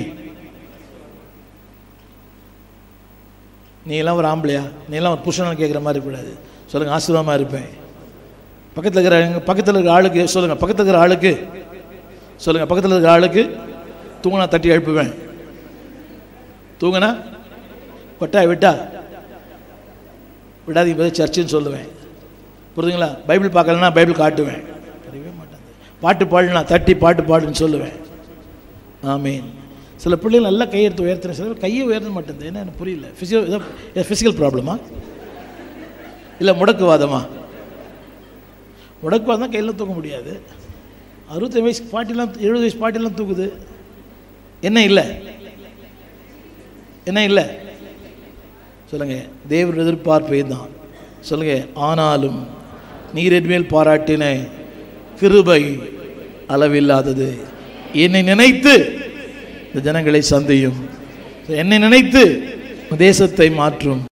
நீ எல்லாம் ஒரு ஆம்பளையா, நீ எல்லாம் ஒரு புருஷனான்னு கேட்குற மாதிரி கூடாது. சொல்லுங்கள். ஆசீர்வாதமாக இருப்பேன். பக்கத்தில் இருக்கிற எங்கள் பக்கத்தில் இருக்கிற ஆளுக்கு சொல்லுங்கள். பக்கத்தில் இருக்கிற ஆளுக்கு சொல்லுங்கள். பக்கத்தில் இருக்கிற ஆளுக்கு தூங்கினா தட்டி எழுப்புவேன். தூங்கினா கொட்டா விட்டா விடாதீங்க போது சர்ச்சுன்னு சொல்லுவேன். புரியுதுங்களா? பைபிள் பார்க்கலன்னா பைபிள் காட்டுவேன். தெரியவே மாட்டேன். பாட்டு பாடுனா தட்டி பாட்டு பாடுன்னு சொல்லுவேன். ஆமீன். சில பிள்ளைகள் நல்லா கையெடுத்து உயர்த்துறேன், சில கையை உயர்த்த மாட்டேங்குது. என்ன எனக்கு புரியல. ஃபிசிக்கல் ஃபிசிக்கல் ப்ராப்ளமா இல்லை முடக்குவாதமா? முடக்குவாதம் தான் கையில் தூக்க முடியாது. அறுபத்தஞ்சு வயசு பாட்டிலாம் எழுபது வயசு பாட்டிலாம் தூக்குது. என்ன இல்லை? என்ன இல்லை? சொல்லுங்கள். தேவன் எதிர்பார்ப்பே தான். சொல்லுங்கள். ஆனாலும் நீர் என்மேல் பாராட்டின கிருபை அளவில்லாதது. என்னை நினைத்து இந்த ஜனங்களை சந்தியும், என்னை நினைத்து தேசத்தை மாற்றும்.